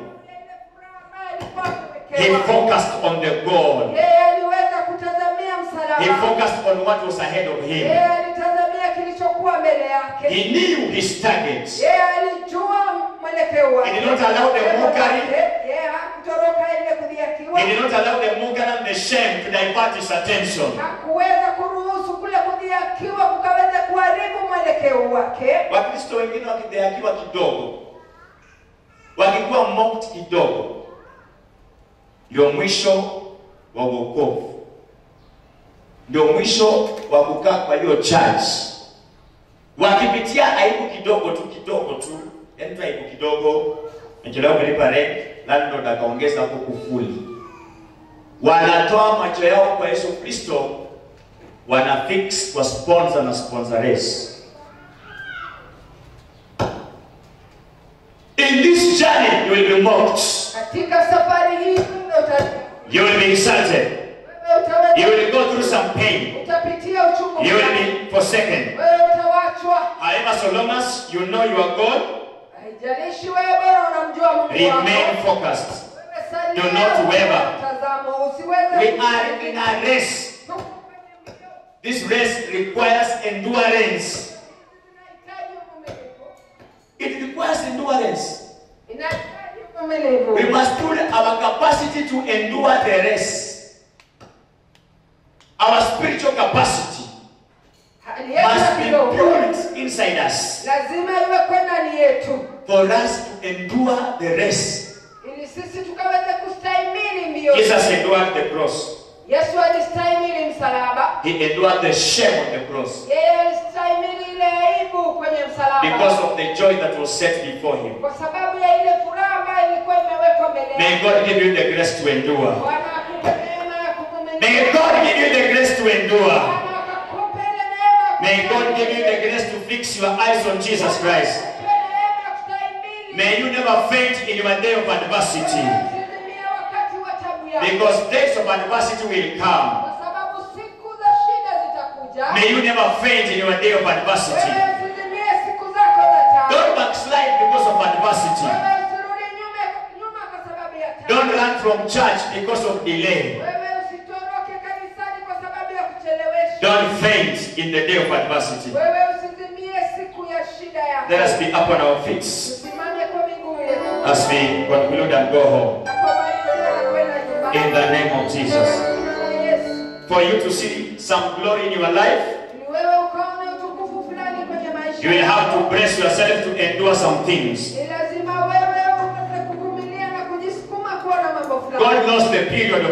A: He focused on the goal.
B: Yeye aliweza kutazamia msalaba.
A: He focused on what was ahead of him.
B: Yeye alitazamia kilichokuwa mbele yake.
A: He knew his target.
B: Yeye alijua mwelekeo wake.
A: He did not allow the mockery.
B: Yeye hakutoroka ile kudhihakiwa.
A: He did not allow the mockery and the shame to divert his attention.
B: Hakuweza kuruhusu kule kudhihakiwa kukaweza kuharibu mwelekeo wake.
A: Wakristo wengine wakidhihakiwa kidogo, wakikuwa mocked kidogo, ndio mwisho wa wokovu, ndio mwisho wa kukaa kwa hiyo church. Wakipitia aibu kidogo tu, yaani tu aibu kidogo, nikielewa kulipa rent, landlord akaongeza hapo kufuli, wanatoa macho yao kwa Yesu Kristo, wana fix kwa sponsor na sponsoress. In this journey you will be mocked.
B: Katika safari hii
A: You will be insulted. You will go through some pain.
B: utapitia uchungu.
A: You will be forsaken.
B: Wewe utawachwa.
A: However, so long as you know you are God,
B: Haijalishi wewe bora unamjua Mungu wako.
A: remain focused. Do not waver. We are in a race. This race requires endurance. It requires endurance. We must build our capacity to endure the race. Our spiritual capacity must be built inside us for us to endure the race. Jesus endured the cross. He endured the shame on the cross because of the joy that was set before him. May God give you the grace to endure. May God give you the grace to endure. May God give you the grace to fix your eyes on Jesus Christ. May you never faint in your day of adversity.
B: Usizimie wakati wa tabu yako.
A: Because days of adversity will come.
B: Kwa sababu siku za shida zitakuja.
A: May you never faint in your day of adversity.
B: Wewe usizimie siku zako za tabu.
A: Don't backslide because of adversity.
B: Wewe usirudi nyuma kwa sababu ya tabu.
A: Don't run from church because of delay.
B: Wewe usitoroke kanisani kwa sababu ya kuchelewesha.
A: Don't faint in the day of adversity.
B: Wewe usizimie siku ya shida yako.
A: Let us be up on our feet
B: Tusimame kwa miguu yetu.
A: as we conclude and go home.
B: Tunapomalizia na kwenda nyumbani.
A: In the name of Jesus.
B: Jina la Yesu.
A: For you to see some glory in your life,
B: Ni wewe ukaone utukufu fulani kwenye maisha.
A: you will have to brace yourself to endure some things.
B: Ni lazima wewe upate kuvumilia na kujisukuma kuona mambo fulani.
A: God knows the period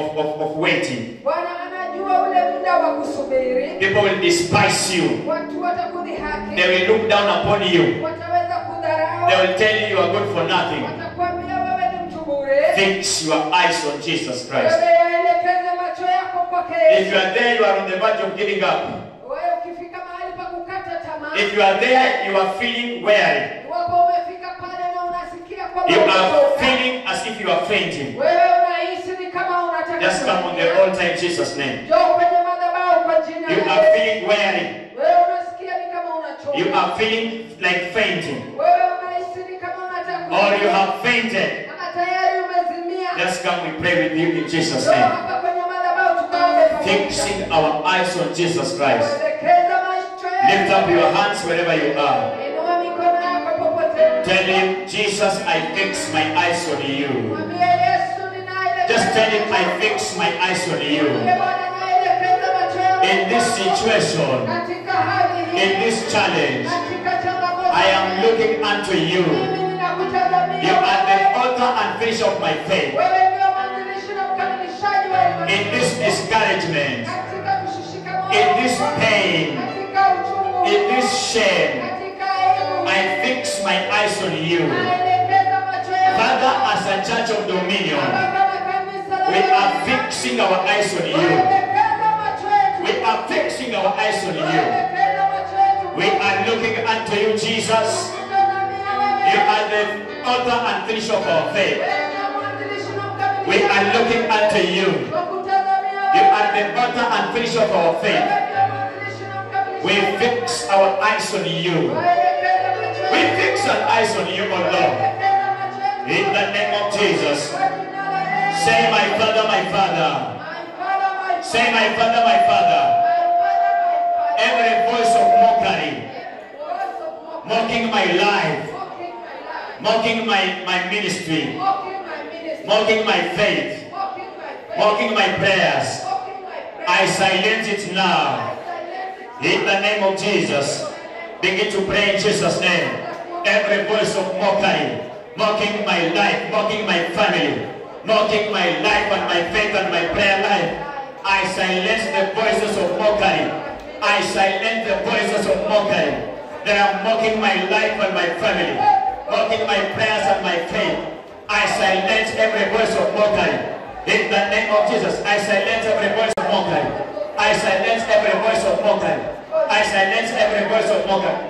A: of waiting.
B: Bwana anajua ule muda wa kusubiri.
A: People will despise you.
B: Watu watakudhihaki.
A: They will look down upon you.
B: Wataweza kudharau.
A: They will tell you you are good for nothing.
B: Watakwambia wewe ni mtu bure.
A: Fix your eyes on Jesus Christ.
B: Wewe yaelekeze macho yako kwake
A: If you
B: Yesu.
A: are there, you are on the verge of giving up.
B: Wewe ukifika mahali pa kukata tamaa.
A: If you are there, you are feeling weary.
B: Wapo umefika pale na unasikia kwamba
A: You are
B: umechoka.
A: feeling as if you are fainting.
B: Wewe unahisi ni kama unataka
A: Just come on the
B: kukimbia.
A: altar in Jesus' name.
B: Njoo kwenye madhabahu kwa jina
A: You
B: la
A: are
B: Yesu.
A: feeling weary.
B: Wewe unasikia ni kama unachoka.
A: You are feeling like fainting.
B: Wewe unahisi ni kama unataka
A: Or you have fainted.
B: Kama tayari umezimia.
A: Just come, we pray with you in Jesus'
B: Njoo
A: name.
B: hapa kwenye madhabahu tukaombe pamoja.
A: Fixing our eyes on Jesus Christ.
B: Elekeza macho yako.
A: Lift up your hands wherever you are.
B: Inua mikono yako popote.
A: Tell him, Jesus, I fix my eyes on you.
B: Mwambie Yesu ninaelekeza.
A: Just tell him, I fix my eyes on you.
B: Mwambie Bwana naelekeza macho yangu.
A: In this situation,
B: Katika hali hii.
A: in this challenge,
B: Katika changamoto.
A: I am looking unto you.
B: Mimi ninakutazamia.
A: You are the author and finisher of my faith.
B: Wewe ndio mwanzilishi na mkamilishaji wa imani.
A: In this discouragement,
B: Katika kushishika moyo.
A: in this pain,
B: Katika uchungu.
A: in this shame,
B: Katika aibu.
A: I fix my eyes on you.
B: Naelekeza macho yangu.
A: Father, as a church of dominion,
B: Baba na kanisa la
A: we
B: Yesu.
A: are fixing our eyes on you.
B: Naelekeza macho yetu.
A: We are fixing our eyes on you.
B: Naelekeza macho yetu.
A: We are looking unto you, Jesus.
B: Kutazamia wewe.
A: You are the author and finisher of our faith.
B: Wewe ndio mwanzilishi na mkamilishaji.
A: We are looking unto you.
B: Tunakutazamia
A: You
B: wewe.
A: are the author and finisher of our faith.
B: Wewe ndio mwanzilishi na mkamilishaji.
A: We fix our eyes on you.
B: Naelekeza macho
A: We
B: yetu.
A: fix our eyes on you, O Lord.
B: Naelekeza macho yetu.
A: In the name of Jesus.
B: Kwa jina la Yesu.
A: Say, my Father, my Father.
B: My Father, my
A: Say, my Father, my Father.
B: My Father, my Father.
A: Every voice of mockery,
B: Voice of mockery.
A: mocking my life,
B: Mocking my life.
A: mocking my ministry,
B: Mocking my ministry.
A: mocking my faith,
B: Mocking my faith.
A: mocking my prayers,
B: Mocking my prayer.
A: I silence it now.
B: Silence it.
A: In the name of Jesus. Begin to pray in Jesus' name. Every voice of mockery, mocking my life, mocking my family, mocking my life and my faith and my prayer life. I silence the voices of mockery. I silence the voices of mockery. They are mocking my life and my family, mocking my prayers and my faith. I silence every voice of mockery. In the name of Jesus, I silence every voice of mockery. I silence every voice of mockery. I silence every voice of mockery.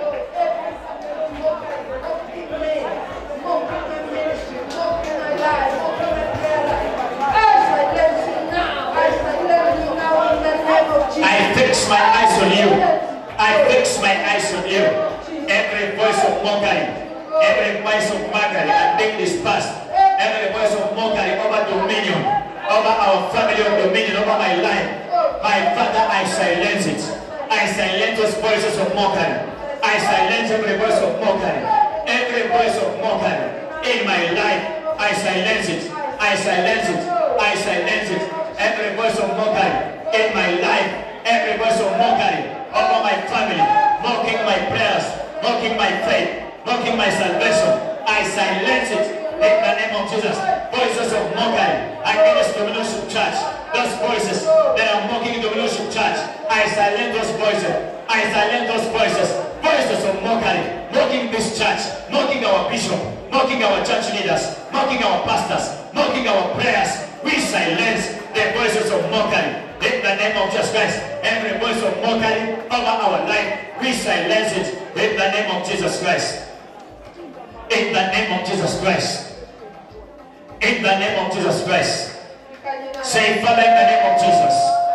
A: I fix my eyes on you. I fix my eyes on you. Every voice of mockery, every voice of mockery, I take this past. Every voice of mockery over dominion, over our family of dominion, over my life. My Father, I silence it. I silence those voices of mockery. I silence every voice of mockery. Every voice of mockery in my life, I silence it. I silence it. I silence it. Every voice of mockery in my life, every voice of mockery over my family, mocking my prayers, mocking my faith, mocking my salvation, I silence it in the name of Jesus. Voices of mockery against Domination Church, those voices that are mocking Domination Church, I silence those voices. I silence those voices. Voices of mockery, mocking this church, mocking our bishop, mocking our church leaders, mocking our pastors, mocking our prayers. We silence the voices of mockery in the name of Jesus Christ. Every voice of mockery over our life, we silence it in the name of Jesus Christ. In the name of Jesus Christ. In the name of Jesus Christ. Say, Father, in the name of Jesus.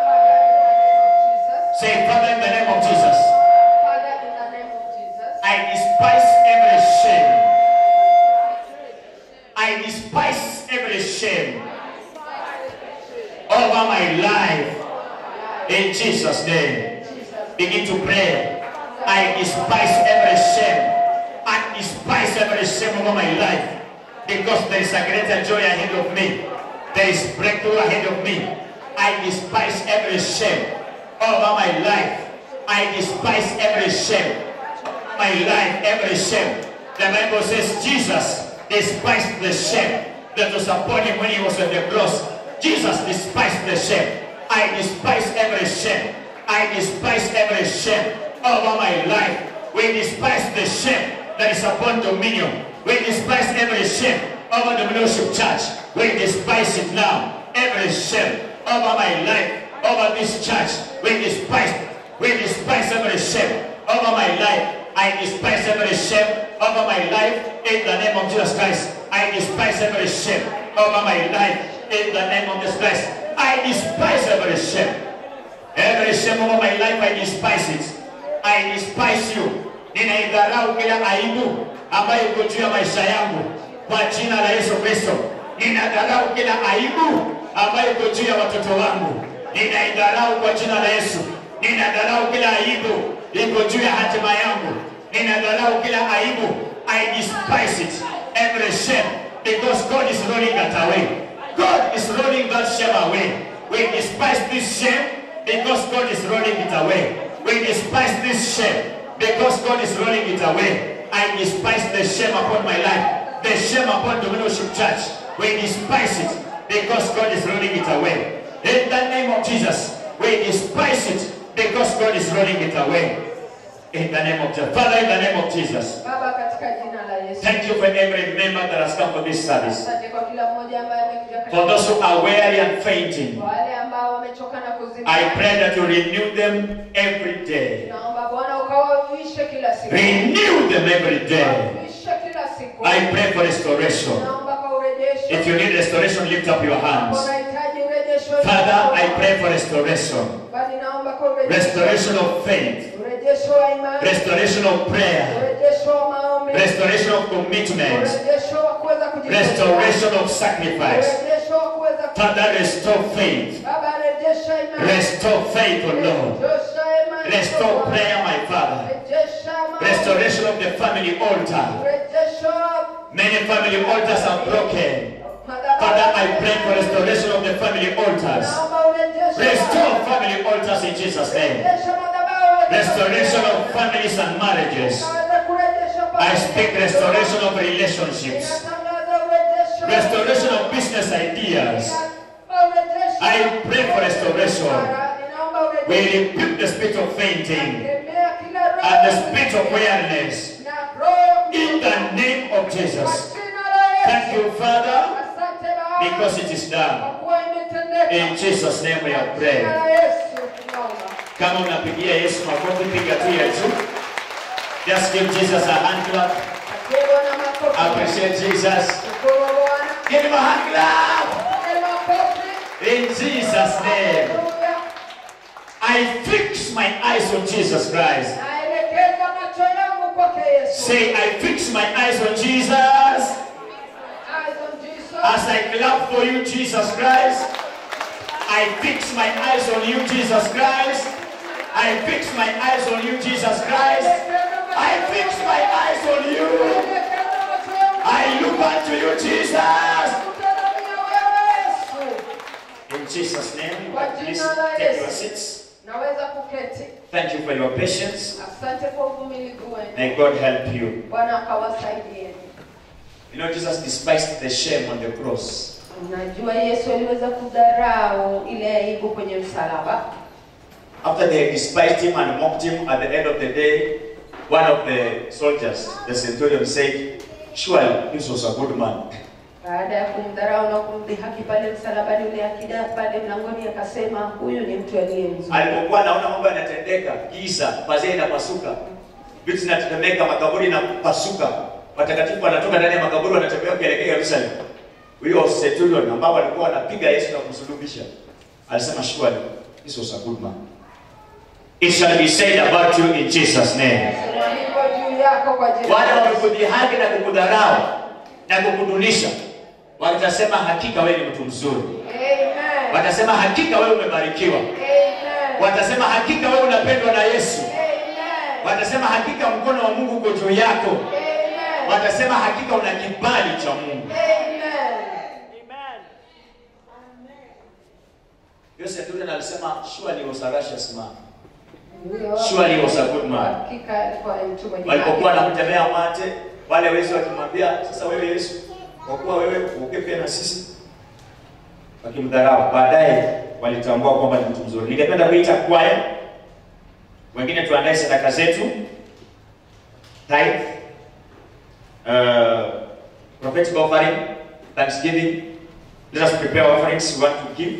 A: Say, Father, in the name of Jesus.
B: Father, in the name of Jesus.
A: I despise every shame. I despise every shame over my life. In Jesus' name. Begin to pray. I despise every shame. I despise every shame over my life. Because there is a greater joy ahead of me. There is breakthrough ahead of me. I despise every shame over my life. I despise every shame. My life, every shame. The Bible says Jesus despised the shame that was upon him when he was on the cross. Jesus despised the shame. I despise every shame. I despise every shame over my life. We despise the shame that is upon Dominion. We despise every shame over the Fellowship Church. We despise it now. Every shame over my life, over this church. We despise it. We despise every shame over my life. I despise every shame over my life in the name of Jesus Christ. I despise every shame over my life in the name of Jesus Christ. I despise every shame. Every shame over my life, I despise it. I despise you. Ninaidharau kila aibu ambayo iko juu ya maisha yangu kwa jina la Yesu Kristo. Ninadharau kila aibu ambayo iko juu ya watoto wangu. Ninaidharau kwa jina la Yesu. Ninadharau kila aibu iko juu ya hatima yangu. Ninadharau kila aibu. I despise it. Every shame, because God is rolling that away. God is rolling that shame away. We despise this shame because God is rolling it away. We despise this shame because God is rolling it away. I despise the shame upon my life, the shame upon the Fellowship Church. We despise it because God is rolling it away. In the name of Jesus, we despise it because God is rolling it away. In the name of Jesus. Father, in the name of Jesus. Thank you for every member that has come for this service. For those who are weary and fainting, I pray that you renew them every day. Renew them every day. I pray for restoration. If you need restoration, lift up your hands. Father, I pray for restoration. Restoration of faith. Restoration of prayer. Restoration of commitment. Restoration of sacrifice. Father, restore faith. Restore faith, O Lord. Restore prayer, my Father. Restoration of the family altar. Many family altars are broken. Father, I pray for restoration of the family altars. Restore family altars in Jesus' name. Restoration of families and marriages. I speak restoration of relationships. Restoration of business ideas. I pray for restoration. We rebuke the spirit of fainting and the spirit of weariness in the name of Jesus. Thank you, Father, because it is done. In Jesus' name we have prayed. Kama unapigia Yesu makofi, piga tu Yesu. Just give Jesus a hand clap. Appreciate Jesus. Give him a hand clap. In Jesus' name. I fix my eyes on Jesus Christ. Say, I fix my eyes on Jesus. As I clap for you, Jesus Christ. I fix my eyes on you, Jesus Christ. I fix my eyes on you, Jesus Christ. I fix my eyes on you. I look unto you, Jesus. In Jesus' name, please take your seats. Thank you for your patience. May God help you. You know, Jesus despised the shame on the cross. After they despised him and mocked him, at the end of the day, one of the soldiers, the centurion, said, surely this was a good man. Alipokuwa naona mambo yanatendeka, giza, pazia inapasuka, vitu zinatetemeka, makaburi yanapasuka, watakatifu wanatoka ndani ya makaburi wanatembea kuelekea Yerusalemu. Huyo centurion ambao walikuwa wanapiga Yesu na kumsulubisha alisema surely this was a good man. It shall be said about you in Jesus name. Wale wamekudhihaki na kukudharau na kukudunisha watasema hakika wewe ni mtu mzuri. Amen. Watasema hakika wewe umebarikiwa. Amen. Watasema hakika wewe unapendwa na Yesu. Amen. Watasema hakika mkono wa Mungu uko juu yako. Amen. Watasema hakika una kibali cha Mungu. Amen. Yosef yule alisema surely he was a righteous man. Surely he was a good man. Walipokuwa wanamtemea mate, wale wezi wakimwambia, sasa wewe Yesu, kwa kuwa wewe uke pia na sisi, wakimdharau. Baadaye walitambua kwamba ni mtu mzuri. Ningependa kuita kwaya wengine tuandae sadaka zetu, tithe, prophetic offering, thanksgiving. Let us prepare offerings we want to give.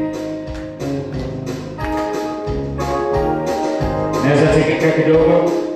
D: Naweza tikika kidogo.